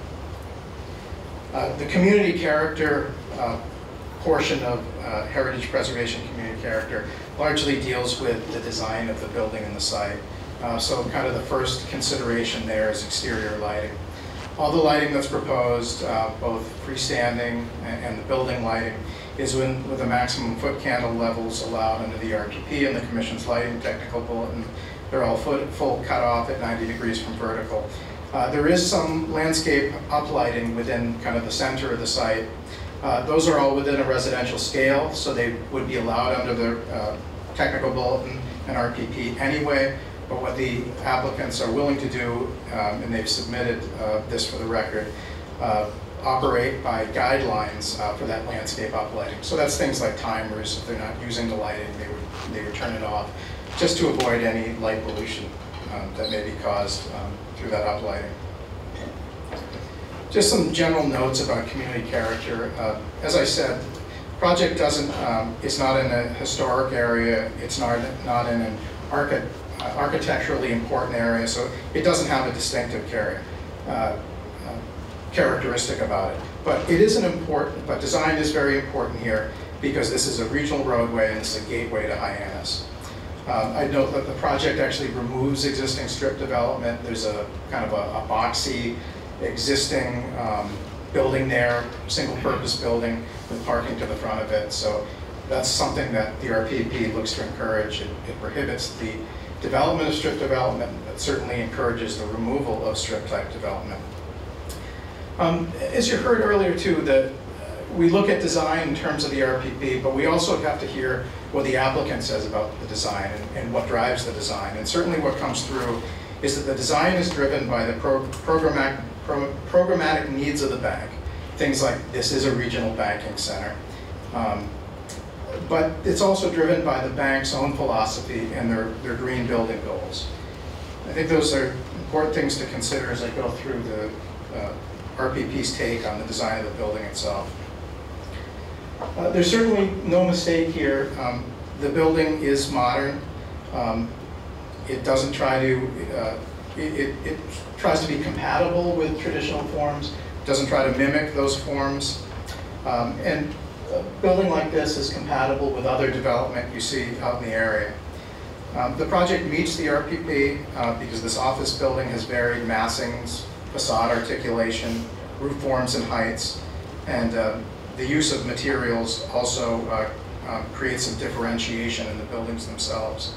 Uh, the community character uh, portion of uh, heritage preservation community character largely deals with the design of the building and the site. Uh, so kind of the first consideration there is exterior lighting. All the lighting that's proposed, uh, both freestanding and, and the building lighting, is within, with the maximum foot candle levels allowed under the R P P and the Commission's lighting technical bulletin. They're all foot, full cut off at ninety degrees from vertical. Uh, there is some landscape uplighting within kind of the center of the site. Uh, those are all within a residential scale, so they would be allowed under the uh, technical bulletin and R P P anyway. But what the applicants are willing to do, um, and they've submitted uh, this for the record, uh, operate by guidelines uh, for that landscape uplighting. So that's things like timers. If they're not using the lighting, they would, they would turn it off, just to avoid any light pollution um, that may be caused um, through that uplighting. Just some general notes about community character. Uh, as I said, the project doesn't, um, it's not in a historic area, it's not, not in an archi uh, architecturally important area, so it doesn't have a distinctive char uh, uh, characteristic about it. But it is an important, but design is very important here because this is a regional roadway and it's a gateway to Hyannis. Um, I note that the project actually removes existing strip development. There's a kind of a, a boxy existing um, building there, single-purpose building with parking to the front of it. So that's something that the R P P looks to encourage. It, it prohibits the development of strip development, but certainly encourages the removal of strip-type development. Um, as you heard earlier too, that we look at design in terms of the R P P, but we also have to hear what the applicant says about the design and, and what drives the design. And certainly what comes through is that the design is driven by the pro programmatic, pro programmatic needs of the bank. Things like this is a regional banking center. Um, but it's also driven by the bank's own philosophy and their, their green building goals. I think those are important things to consider as I go through the uh, R P P's take on the design of the building itself. Uh, there's certainly no mistake here. Um, the building is modern. Um, it doesn't try to, uh, it, it, it tries to be compatible with traditional forms, doesn't try to mimic those forms. Um, and a building like this is compatible with other development you see out in the area. Um, the project meets the R P P uh, because this office building has varied massings, facade articulation, roof forms and heights, and uh, the use of materials also uh, uh, creates some differentiation in the buildings themselves.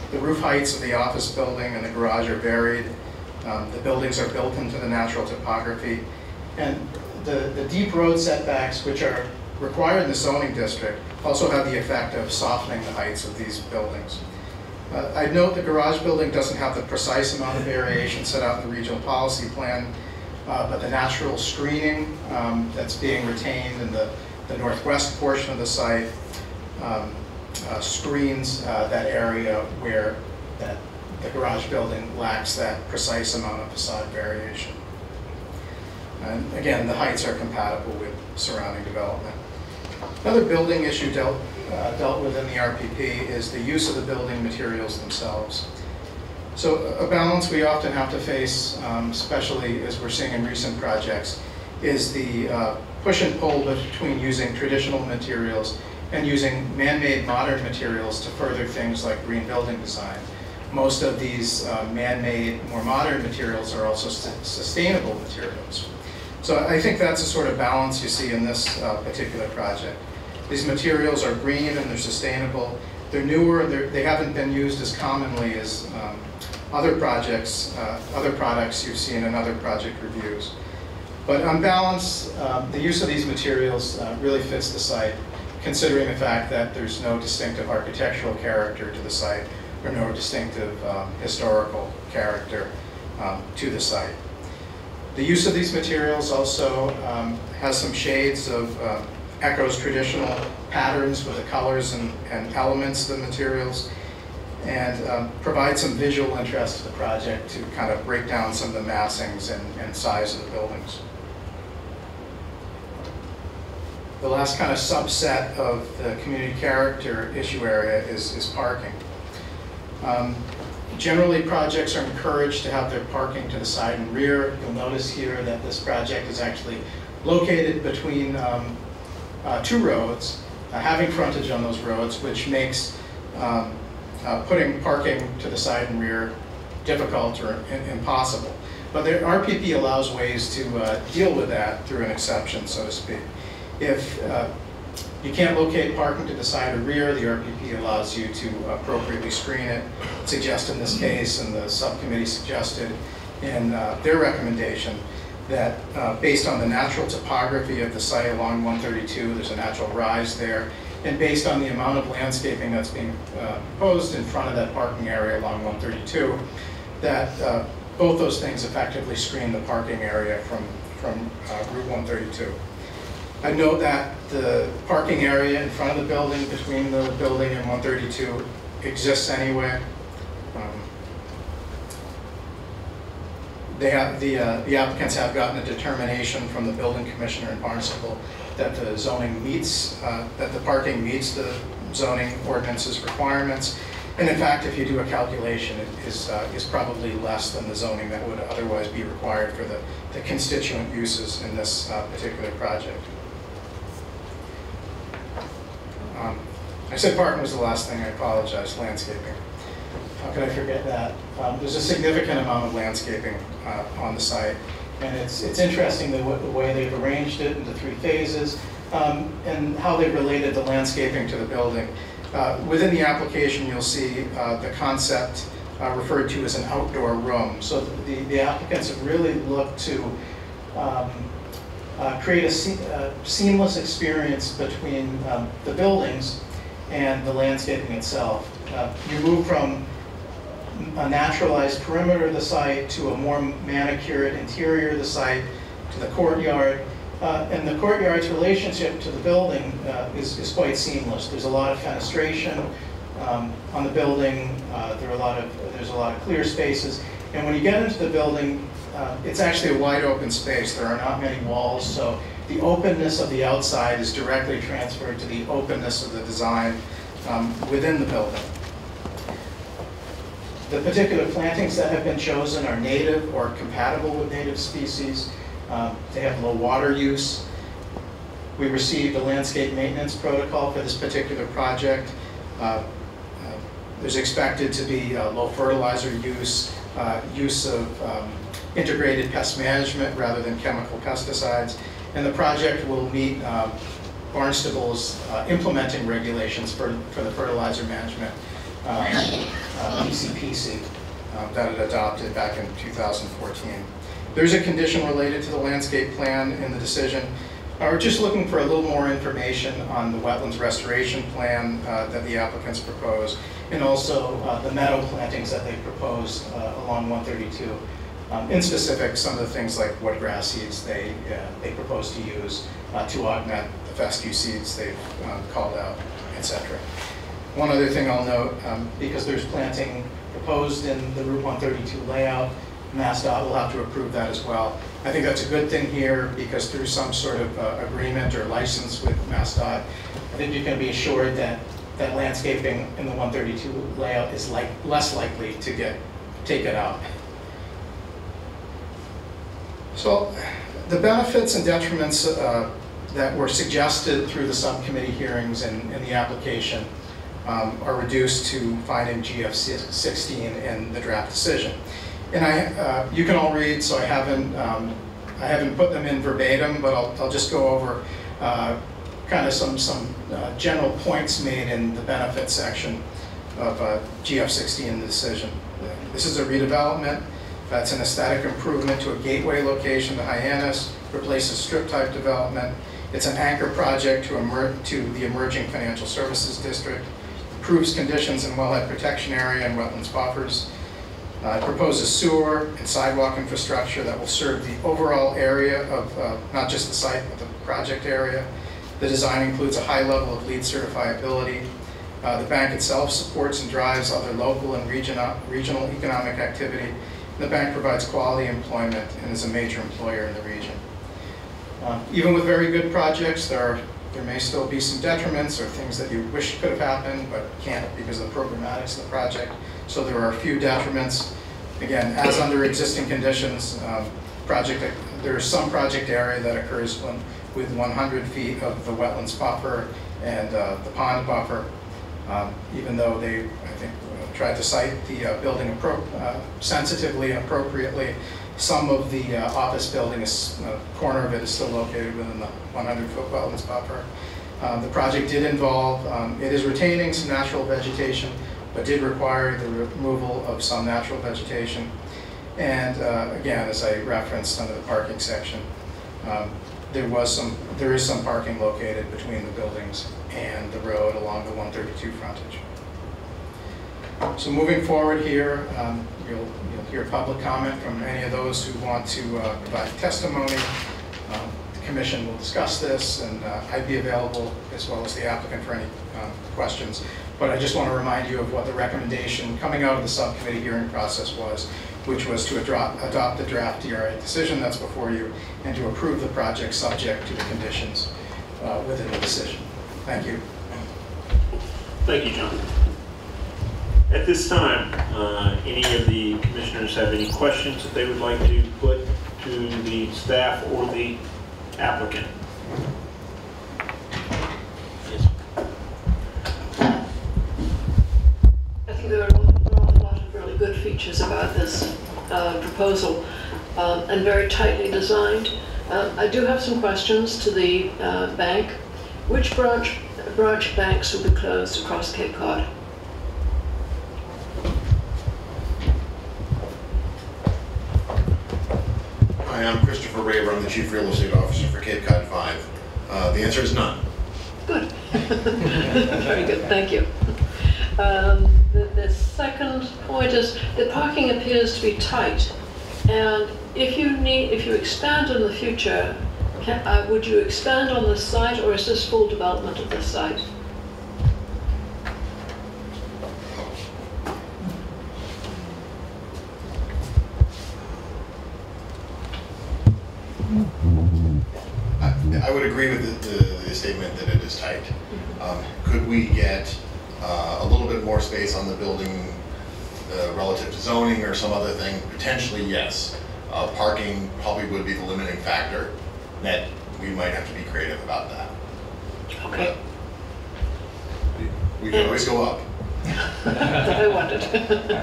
The roof heights of the office building and the garage are varied. Um, the buildings are built into the natural topography. And the, the deep road setbacks, which are required in the zoning district, also have the effect of softening the heights of these buildings. Uh, I'd note the garage building doesn't have the precise amount of variation set out in the regional policy plan, uh, but the natural screening um, that's being retained in the, the northwest portion of the site um, uh, screens uh, that area where that, the garage building lacks that precise amount of facade variation. And again, the heights are compatible with surrounding development. Another building issue dealt, uh, dealt with in the R P P is the use of the building materials themselves. So a balance we often have to face, um, especially as we're seeing in recent projects, is the uh, push and pull between using traditional materials and using man-made modern materials to further things like green building design. Most of these uh, man-made, more modern materials are also sustainable materials. So I think that's a sort of balance you see in this uh, particular project. These materials are green and they're sustainable. They're newer, they're, they haven't been used as commonly as um, other projects, uh, other products you've seen in other project reviews. But on balance, um, the use of these materials uh, really fits the site, considering the fact that there's no distinctive architectural character to the site or no distinctive um, historical character um, to the site. The use of these materials also um, has some shades of, uh, echoes traditional patterns with the colors and, and elements of the materials, and um, provides some visual interest to the project to kind of break down some of the massings and, and size of the buildings. The last kind of subset of the community character issue area is, is parking. Um, Generally, projects are encouraged to have their parking to the side and rear. You'll notice here that this project is actually located between um, uh, two roads, uh, having frontage on those roads, which makes um, uh, putting parking to the side and rear difficult or in impossible. But the R P P allows ways to uh, deal with that through an exception, so to speak. If uh, you can't locate parking to the side or rear, the R P P allows you to appropriately screen it. Suggest in this case, and the subcommittee suggested in uh, their recommendation, that uh, based on the natural topography of the site along one thirty-two, there's a natural rise there, and based on the amount of landscaping that's being uh, proposed in front of that parking area along one thirty-two, that uh, both those things effectively screen the parking area from, from uh, Route one thirty-two. I note that the parking area in front of the building, between the building and one thirty-two, exists anyway. Um, they have, the, uh, the applicants have gotten a determination from the building commissioner in Barnstable that the zoning meets, uh, that the parking meets the zoning ordinance's requirements. And in fact, if you do a calculation, it is, uh, is probably less than the zoning that would otherwise be required for the, the constituent uses in this uh, particular project. Um, I said parking was the last thing, I apologize, landscaping. How could I forget that? Um, there's a significant amount of landscaping uh, on the site, and it's, it's interesting the, the way they've arranged it into three phases um, and how they related the landscaping to the building. Uh, within the application, you'll see uh, the concept uh, referred to as an outdoor room. So the, the applicants have really looked to um, Uh, create a se uh, seamless experience between um, the buildings and the landscaping itself. Uh, you move from a naturalized perimeter of the site to a more manicured interior of the site, to the courtyard. Uh, and the courtyard's relationship to the building uh, is, is quite seamless. There's a lot of fenestration um, on the building. Uh, there are a lot of, there's a lot of clear spaces. And when you get into the building, Uh, it's actually a wide open space. There are not many walls, so the openness of the outside is directly transferred to the openness of the design um, within the building. The particular plantings that have been chosen are native or compatible with native species. Um, they have low water use. We received a landscape maintenance protocol for this particular project. Uh, uh, there's expected to be uh, low fertilizer use, uh, use of um, integrated pest management rather than chemical pesticides, and the project will meet um, Barnstable's uh, implementing regulations for, for the fertilizer management uh, uh, D C P C uh, that it adopted back in two thousand fourteen. There's a condition related to the landscape plan in the decision. Uh, we're just looking for a little more information on the wetlands restoration plan uh, that the applicants propose, and also uh, the meadow plantings that they proposed uh, along one thirty-two. Um, in specific, some of the things like what grass seeds they, uh, they propose to use uh, to augment the fescue seeds they've um, called out, et cetera. One other thing I'll note, um, because there's planting proposed in the Route one thirty-two layout, MassDOT will have to approve that as well. I think that's a good thing here because through some sort of uh, agreement or license with MassDOT, I think you can be assured that that landscaping in the one thirty-two layout is like less likely to get taken out. So the benefits and detriments uh, that were suggested through the subcommittee hearings and, and the application um, are reduced to finding G F sixteen in the draft decision. And I, uh, you can all read, so I haven't, um, I haven't put them in verbatim, but I'll, I'll just go over uh, kind of some, some uh, general points made in the benefit section of uh, G F sixteen in the decision. This is a redevelopment. That's an aesthetic improvement to a gateway location to Hyannis, replaces strip type development. It's an anchor project to, emer to the emerging financial services district, improves conditions in wellhead protection area and wetlands buffers. Uh, it proposes sewer and sidewalk infrastructure that will serve the overall area of uh, not just the site, but the project area. The design includes a high level of LEED certifiability. Uh, the bank itself supports and drives other local and regional, regional economic activity. The bank provides quality employment and is a major employer in the region. Um, even with very good projects, there, are, there may still be some detriments or things that you wish could have happened but can't because of the programmatics of the project. So there are a few detriments. Again, as under existing conditions, um, project, there is some project area that occurs when, with one hundred feet of the wetlands buffer and uh, the pond buffer, um, even though they, I think, tried to cite the uh, building appro uh, sensitively and appropriately. Some of the uh, office building, is, a uh, corner of it is still located within the one hundred foot wetlands buffer. Um, the project did involve, um, it is retaining some natural vegetation, but did require the removal of some natural vegetation. And uh, again, as I referenced under the parking section, um, there was some, there is some parking located between the buildings and the road along the one thirty-two frontage. So moving forward here, um, you'll, you'll hear public comment from any of those who want to uh, provide testimony. Um, the commission will discuss this, and uh, I'd be available as well as the applicant for any um, questions. But I just want to remind you of what the recommendation coming out of the subcommittee hearing process was, which was to adopt, adopt the draft D R A decision that's before you and to approve the project subject to the conditions uh, within the decision. Thank you. Thank you, John. At this time, uh, any of the commissioners have any questions that they would like to put to the staff or the applicant? Yes. I think there are a lot, a lot of really good features about this uh, proposal um, and very tightly designed. Uh, I do have some questions to the uh, bank. Which branch, branch banks will be closed across Cape Cod? Hi, I'm Christopher Raber. I'm the Chief Real Estate Officer for Cape Cod five. Uh, the answer is none. Good. Very good, thank you. Um, the, the second point is the parking appears to be tight, and if you need, if you expand in the future, can, uh, would you expand on this site, or is this full development of this site? I, I would agree with the, the, the statement that it is tight. Um, could we get uh, a little bit more space on the building uh, relative to zoning or some other thing? Potentially, yes. Uh, parking probably would be the limiting factor. That we might have to be creative about that. Okay. We, we can always go up. That I wanted.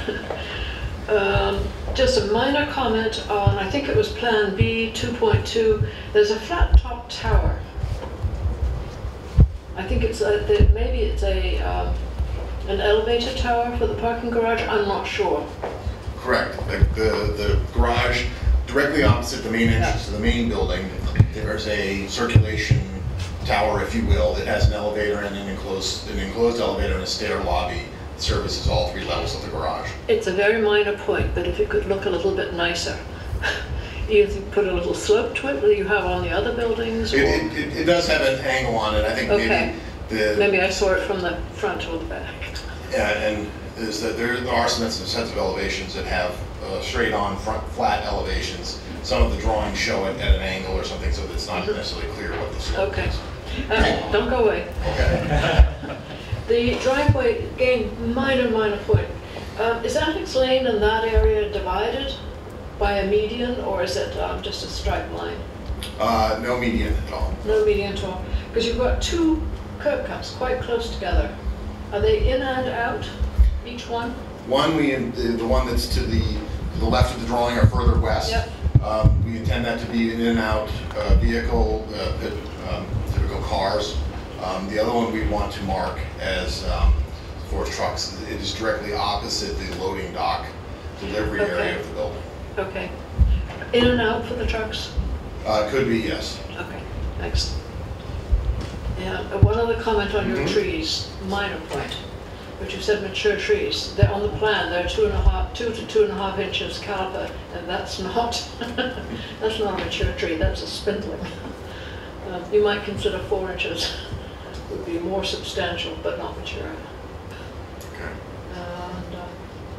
um, just a minor comment on, I think it was Plan B two point two. There's a flat top tower. I think it's a, maybe it's a um, An elevator tower for the parking garage? I'm not sure. Correct. The, the, the garage directly opposite the main entrance to the main building, there's a circulation tower, if you will, that has an elevator and an enclosed, an enclosed elevator and a stair lobby that services all three levels of the garage. It's a very minor point, but if it could look a little bit nicer. You put a little slope to it that you have on the other buildings? Or? It, it, it, it does have an angle on it. I think Okay. maybe the... Maybe I saw it from the front or the back. Yeah, and is that there are some sets of elevations that have uh, straight-on front flat elevations. Some of the drawings show it at an angle or something, so that it's not necessarily clear what the slope Okay. is. Uh, don't go away. Okay. The driveway, again, minor, minor point. Um, is Annex Lane in that area divided by a median, or is it um, just a straight line? Uh, no median at all. No median at all? Because you've got two curb cuts quite close together. Are they in and out, each one? One, we the, the one that's to the to the left of the drawing or further west. Yep. Um, we intend that to be an in and out uh, vehicle, uh, um, typical cars. Um, the other one we want to mark as um, for trucks. It is directly opposite the loading dock delivery Okay. area of the building. Okay. In and out for the trucks? Uh, could be, yes. Okay, thanks. And uh, one other comment on your Mhm. trees, minor point, but you said mature trees. They're on the plan, they're two and a half, two to two and a half inches caliper, and that's not, that's not a mature tree, that's a spindling. Um, you might consider four inches would be more substantial, but not mature. Okay. And, uh,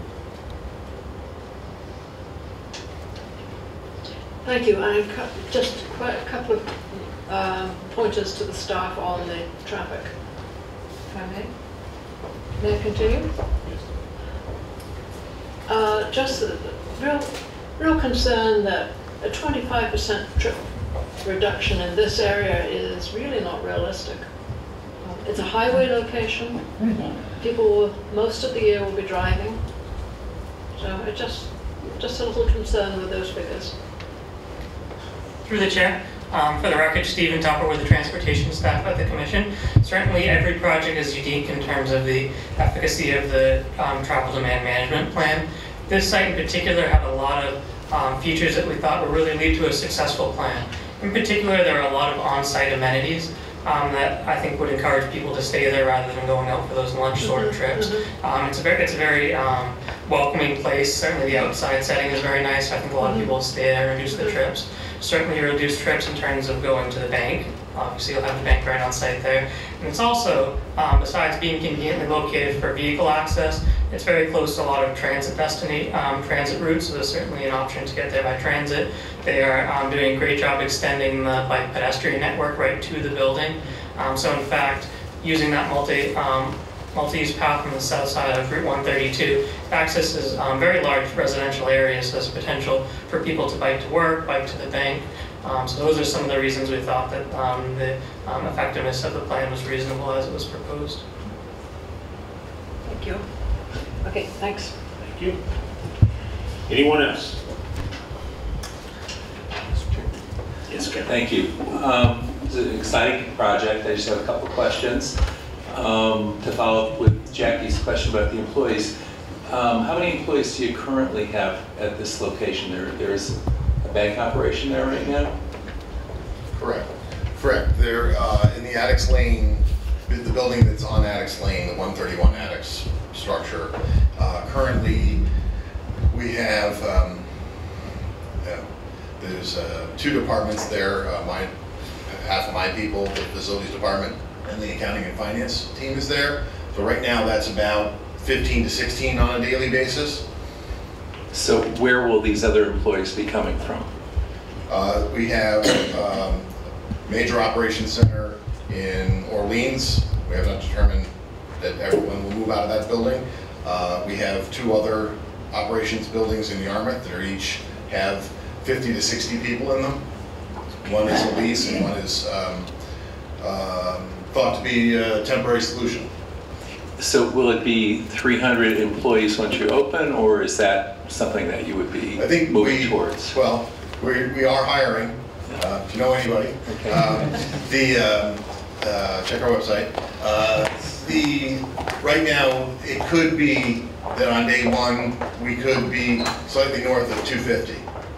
thank you. I have just quite a couple of um, pointers to the staff on the traffic. If I may. May I continue? Uh, just a real, real concern that a twenty-five percent trip reduction in this area is really not realistic. It's a highway location. People will, most of the year will be driving. So it just, just a little concern with those figures. Through the chair, um, for the record, Stephen Tupper with the transportation staff at the commission. Certainly every project is unique in terms of the efficacy of the um, travel demand management plan. This site in particular had a lot of um, features that we thought would really lead to a successful plan. In particular, there are a lot of on-site amenities um, that I think would encourage people to stay there rather than going out for those lunch sort of trips. Mm-hmm. Um, it's a very, it's a very um, welcoming place. Certainly the outside setting is very nice. I think a lot of people will stay there and reduce the trips. Certainly reduce trips in terms of going to the bank. Obviously you'll have the bank right on site there. And it's also, um, besides being conveniently located for vehicle access, it's very close to a lot of transit destination, um, transit routes, so there's certainly an option to get there by transit. They are um, doing a great job extending the bike pedestrian network right to the building. Um, so in fact, using that multi, um, multi-use path on the south side of Route one thirty-two accesses um, very large residential areas, so there's potential for people to bike to work, bike to the bank. Um, so those are some of the reasons we thought that um, the um, effectiveness of the plan was reasonable as it was proposed. Thank you. Okay, thanks. Thank you. Anyone else? Yes, Kevin. Thank you. Um, it's an exciting project. I just have a couple of questions. Um, to follow up with Jackie's question about the employees, um, how many employees do you currently have at this location? There, there's a bank operation there right now? Correct. Correct. They're uh, in the Addicts Lane, the building that's on Addicts Lane, the one thirty-one Addicts structure. Uh, currently, we have um, yeah, there's uh, two departments there. Uh, my half of my people, the facilities department, and the accounting and finance team is there. So right now, that's about fifteen to sixteen on a daily basis. So where will these other employees be coming from? Uh, we have um, major operations center in Orleans. We have not determined that everyone will move out of that building. Uh, we have two other operations buildings in Yarmouth that are each have fifty to sixty people in them. One is a lease and one is um, um, thought to be a temporary solution. So will it be three hundred employees once you open, or is that something that you would be I think moving we, towards? Well, we, we are hiring, uh, if you know anybody. Okay. Um, the, um, uh, check our website. Uh, the, right now, it could be that on day one, we could be slightly north of two fifty.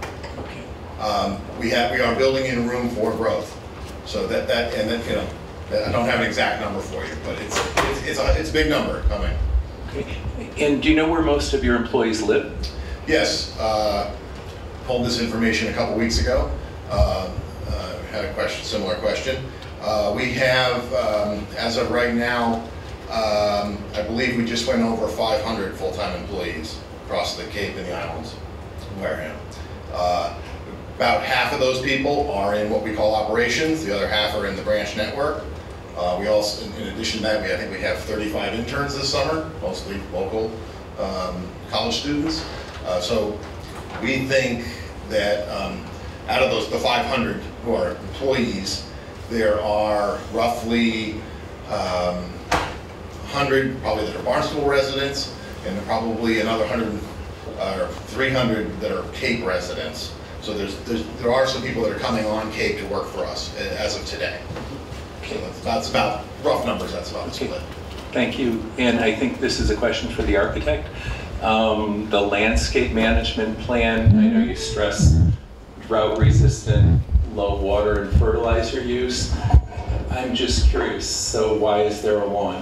Um, we have, we are building in room for growth. So that, that, and then, you know, I don't have an exact number for you, but it's, it's, it's a, it's a big number coming. Okay. And do you know where most of your employees live? Yes, uh, pulled this information a couple weeks ago. Uh, uh, had a question, similar question. Uh, we have, um, as of right now, um, I believe we just went over five hundred full-time employees across the Cape and the islands, Wareham. Uh, about half of those people are in what we call operations. The other half are in the branch network. Uh, we also, in, in addition to that, we, I think we have thirty-five interns this summer, mostly local um, college students. Uh, so we think that um, out of those, the five hundred who are employees, there are roughly um, one hundred probably that are Barnstable residents, and probably another one hundred or three hundred that are Cape residents. So there's, there's there are some people that are coming on Cape to work for us as of today. So that's, that's about rough numbers. That's about the split. Thank you. And I think this is a question for the architect. Um, the landscape management plan, I know you stress drought resistant, low water and fertilizer use. I'm just curious, so why is there a lawn?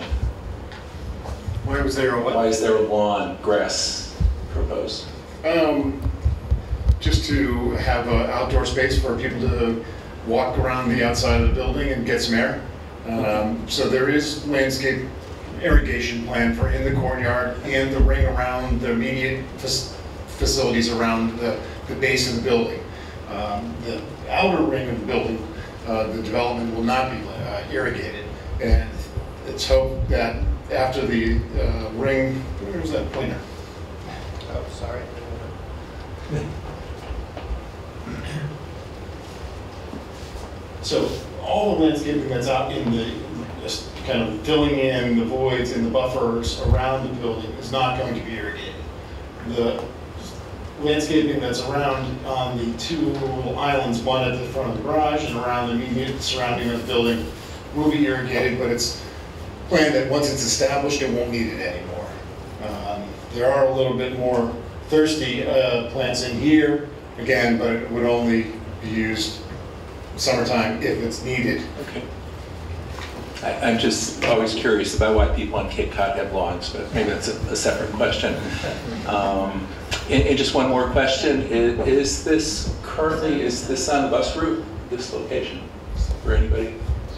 Why was there a what? Why is there a lawn, grass proposed? Um, just to have an outdoor space for people to walk around the outside of the building and get some air. Um, so there is landscape irrigation plan for in the courtyard and the ring around the immediate facilities around the, the base of the building. Um, the outer ring of the building, uh, the development will not be uh, irrigated. And it's hoped that after the uh, ring, where's that pointer? Oh, sorry. So all the landscaping that's out in the, just kind of filling in the voids and the buffers around the building is not going to be irrigated. The landscaping that's around on the two little islands, one at the front of the garage and around the immediate surrounding of the building, will be irrigated, but it's planned that once it's established, it won't need it anymore. Um, there are a little bit more thirsty uh, plants in here, again, but it would only be used summertime if it's needed. Okay. I, I'm just always curious about why people on Cape Cod have lawns, but maybe that's a, a separate question. Um, and, and just one more question: is, is this currently is this on the bus route? This location for anybody?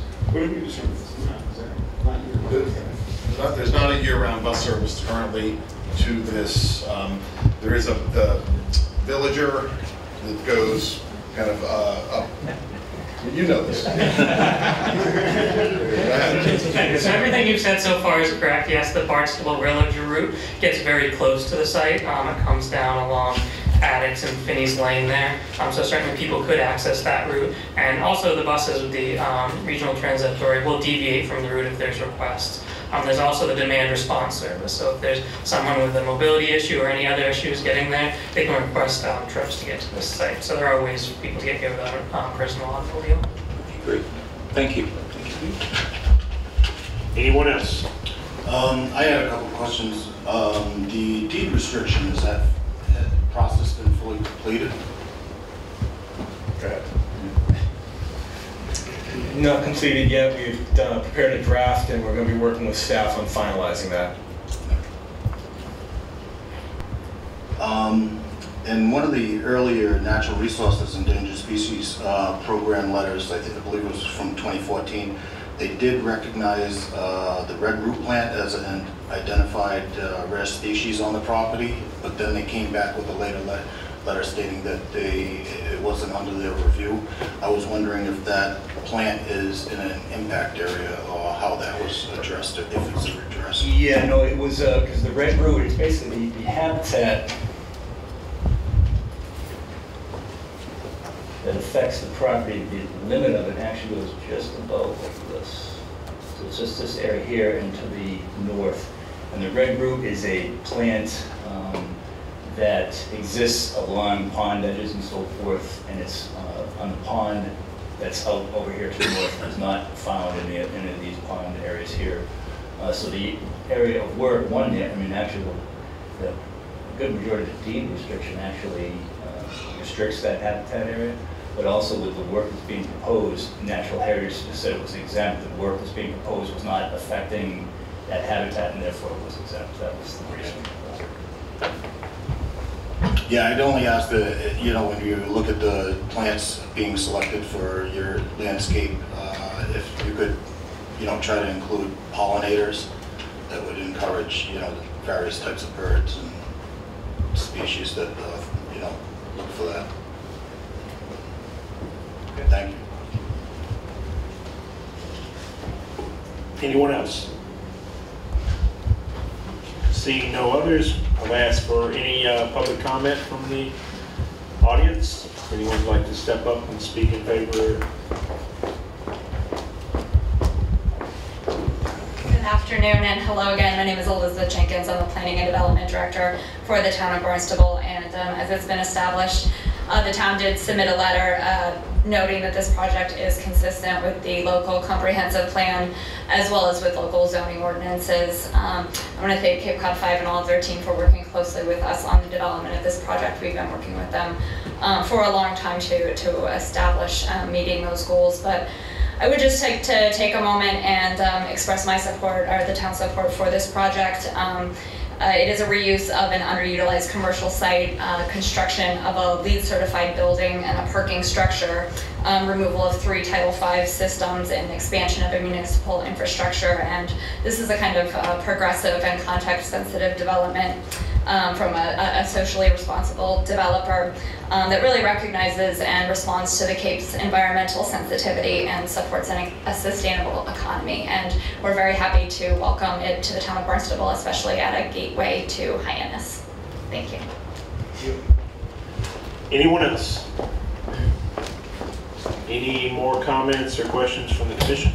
There's not a year-round bus service currently to this. Um, there is a the villager that goes kind of uh, up. You know this. So everything you've said so far is correct. Yes, the Barnstable Villager route gets very close to the site. Um, it comes down along Addicts and Finney's Lane there. Um, so certainly people could access that route. And also the buses with the um, Regional Transit Authority will deviate from the route if there's requests. Um, there's also the demand response service. So if there's someone with a mobility issue or any other issues getting there, they can request um, trips to get to this site. So there are ways for people to get here without a um, personal automobile. Great. Thank you. Thank you. Anyone else? Um, I had a couple questions. Um, the deed restriction, is that uh, process been fully completed? Go ahead. Not completed yet. We've done, prepared a draft, and we're going to be working with staff on finalizing that. Um, in one of the earlier Natural Resources Endangered Species uh, Program letters, I think I believe it was from twenty fourteen, they did recognize uh, the red root plant as an identified uh, rare species on the property, but then they came back with a later le letter stating that they it wasn't under their review. I was wondering if that plant is in an impact area or how that was addressed, if it's addressed. Yeah, no, it was, because uh, the red root is basically the habitat that affects the property. The limit of it actually goes just about like this. So it's just this area here and to the north. And the red root is a plant um, that exists along pond edges and so forth, and it's uh, on the pond that's out over here to the north. It's not found in, the, in any of these pond areas here. Uh, so the area of work, one, I mean, actually, the good majority of the deed restriction actually uh, restricts that habitat area, but also with the work that's being proposed, natural heritage said it was exempt. The work that's being proposed was not affecting that habitat, and therefore it was exempt. That was the reason. Yeah, I'd only ask that, you know, when you look at the plants being selected for your landscape, uh, if you could, you know, try to include pollinators that would encourage, you know, various types of birds and species that, uh, you know, look for that. Okay, thank you. Anyone else? Seeing no others, I'll ask for any uh, public comment from the audience. If anyone would like to step up and speak in favor. Good afternoon and hello again. My name is Elizabeth Jenkins. I'm the Planning and Development Director for the town of Barnstable, and um, as it's been established, uh, the town did submit a letter uh, noting that this project is consistent with the local comprehensive plan as well as with local zoning ordinances. Um, I want to thank Cape Cod five and all of their team for working closely with us on the development of this project. We've been working with them um, for a long time to, to establish um, meeting those goals. But I would just like to take a moment and um, express my support, or the town's support, for this project. Um, Uh, it is a reuse of an underutilized commercial site, uh, construction of a LEED certified building and a parking structure, um, removal of three Title five systems, and expansion of a municipal infrastructure. And this is a kind of uh, progressive and context sensitive development um, from a, a socially responsible developer um, that really recognizes and responds to the Cape's environmental sensitivity and supports an, a sustainable economy. And we're very happy to welcome it to the town of Barnstable, especially at a gateway to Hyannis. Thank you. Anyone else? Any more comments or questions from the commission?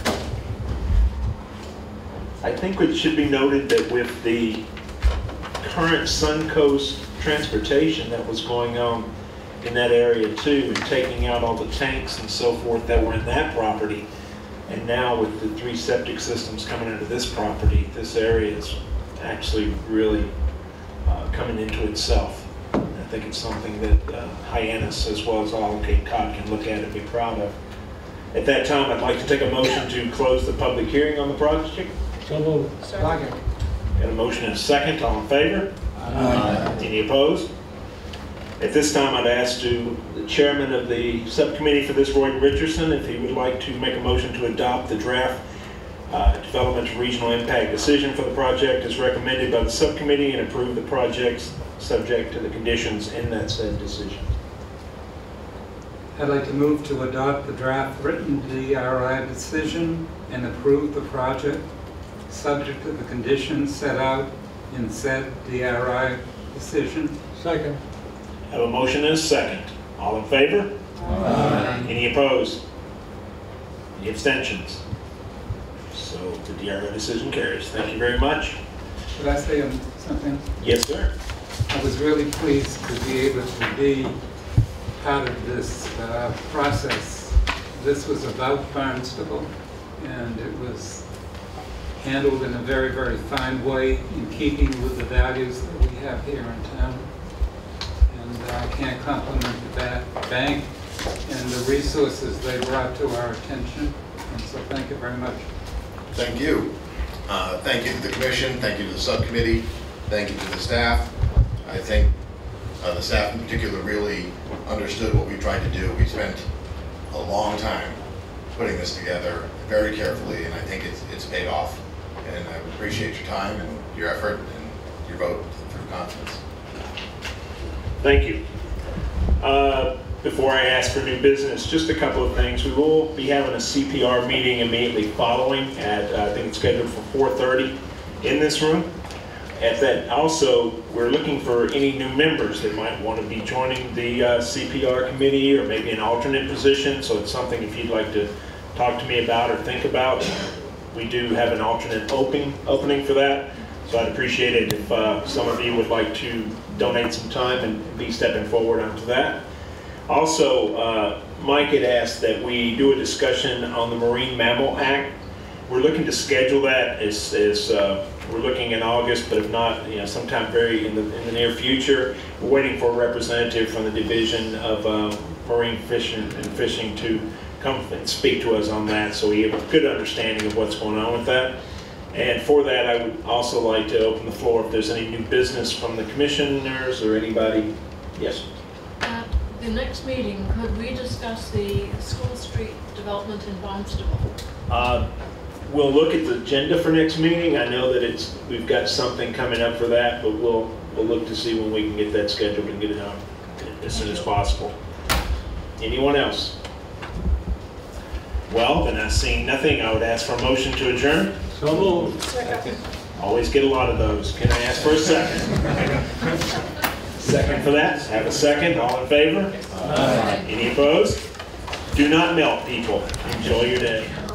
I think it should be noted that with the current Suncoast transportation that was going on in that area too, and taking out all the tanks and so forth that were in that property, and now with the three septic systems coming into this property, this area is actually really uh, coming into itself. And I think it's something that uh, Hyannis, as well as all of Cape Cod, can look at and be proud of. At that time, I'd like to take a motion to close the public hearing on the project. So moved. Second. Got a motion and a second. All in favor? Aye. Any opposed? At this time, I'd ask to the chairman of the subcommittee for this, Roy Richardson, if he would like to make a motion to adopt the draft uh, development regional impact decision for the project as recommended by the subcommittee, and approve the projects subject to the conditions in that said decision. I'd like to move to adopt the draft written D R I decision and approve the project subject to the conditions set out in said D R I decision. Second. Have a motion and a second. All in favor? Aye. Any opposed? Any abstentions? So the D R I decision carries. Thank you very much. Could I say um, something? Yes, sir. I was really pleased to be able to be part of this uh, process. This was about Barnstable, and it was handled in a very, very fine way in keeping with the values that we have here in town. And I can't compliment the ba- bank and the resources they brought to our attention. And so thank you very much. Thank you. Uh, thank you to the commission, thank you to the subcommittee, thank you to the staff. I think uh, the staff in particular really understood what we tried to do. We spent a long time putting this together very carefully, and I think it's, it's paid off. And I appreciate your time and your effort and your vote for confidence. Thank you. Uh, before I ask for new business, just a couple of things. We will be having a C P R meeting immediately following at, uh, I think it's scheduled for four thirty in this room. At that, also, we're looking for any new members that might want to be joining the uh, C P R committee, or maybe an alternate position. So it's something if you'd like to talk to me about or think about. We do have an alternate opening, opening for that. So I'd appreciate it if uh, some of you would like to donate some time and be stepping forward onto that. Also, uh, Mike had asked that we do a discussion on the Marine Mammal Act. we're looking to schedule that as, as uh, we're looking in August, but if not, you know, sometime very in the, in the near future. We're waiting for a representative from the Division of uh, Marine Fishing and Fishing to come and speak to us on that, so we have a good understanding of what's going on with that. And for that, I would also like to open the floor if there's any new business from the commissioners or anybody. Yes. At the next meeting, could we discuss the School Street development in Barnstable? Uh, we'll look at the agenda for next meeting. I know that it's we've got something coming up for that, but we'll we'll look to see when we can get that scheduled and get it out as soon as possible. Anyone else? Well, then I seeing nothing, I would ask for a motion to adjourn. So moved. Second. Always get a lot of those. Can I ask for a second? Second for that. Have a second. All in favor? Aye. Any opposed? Do not melt, people. Enjoy your day.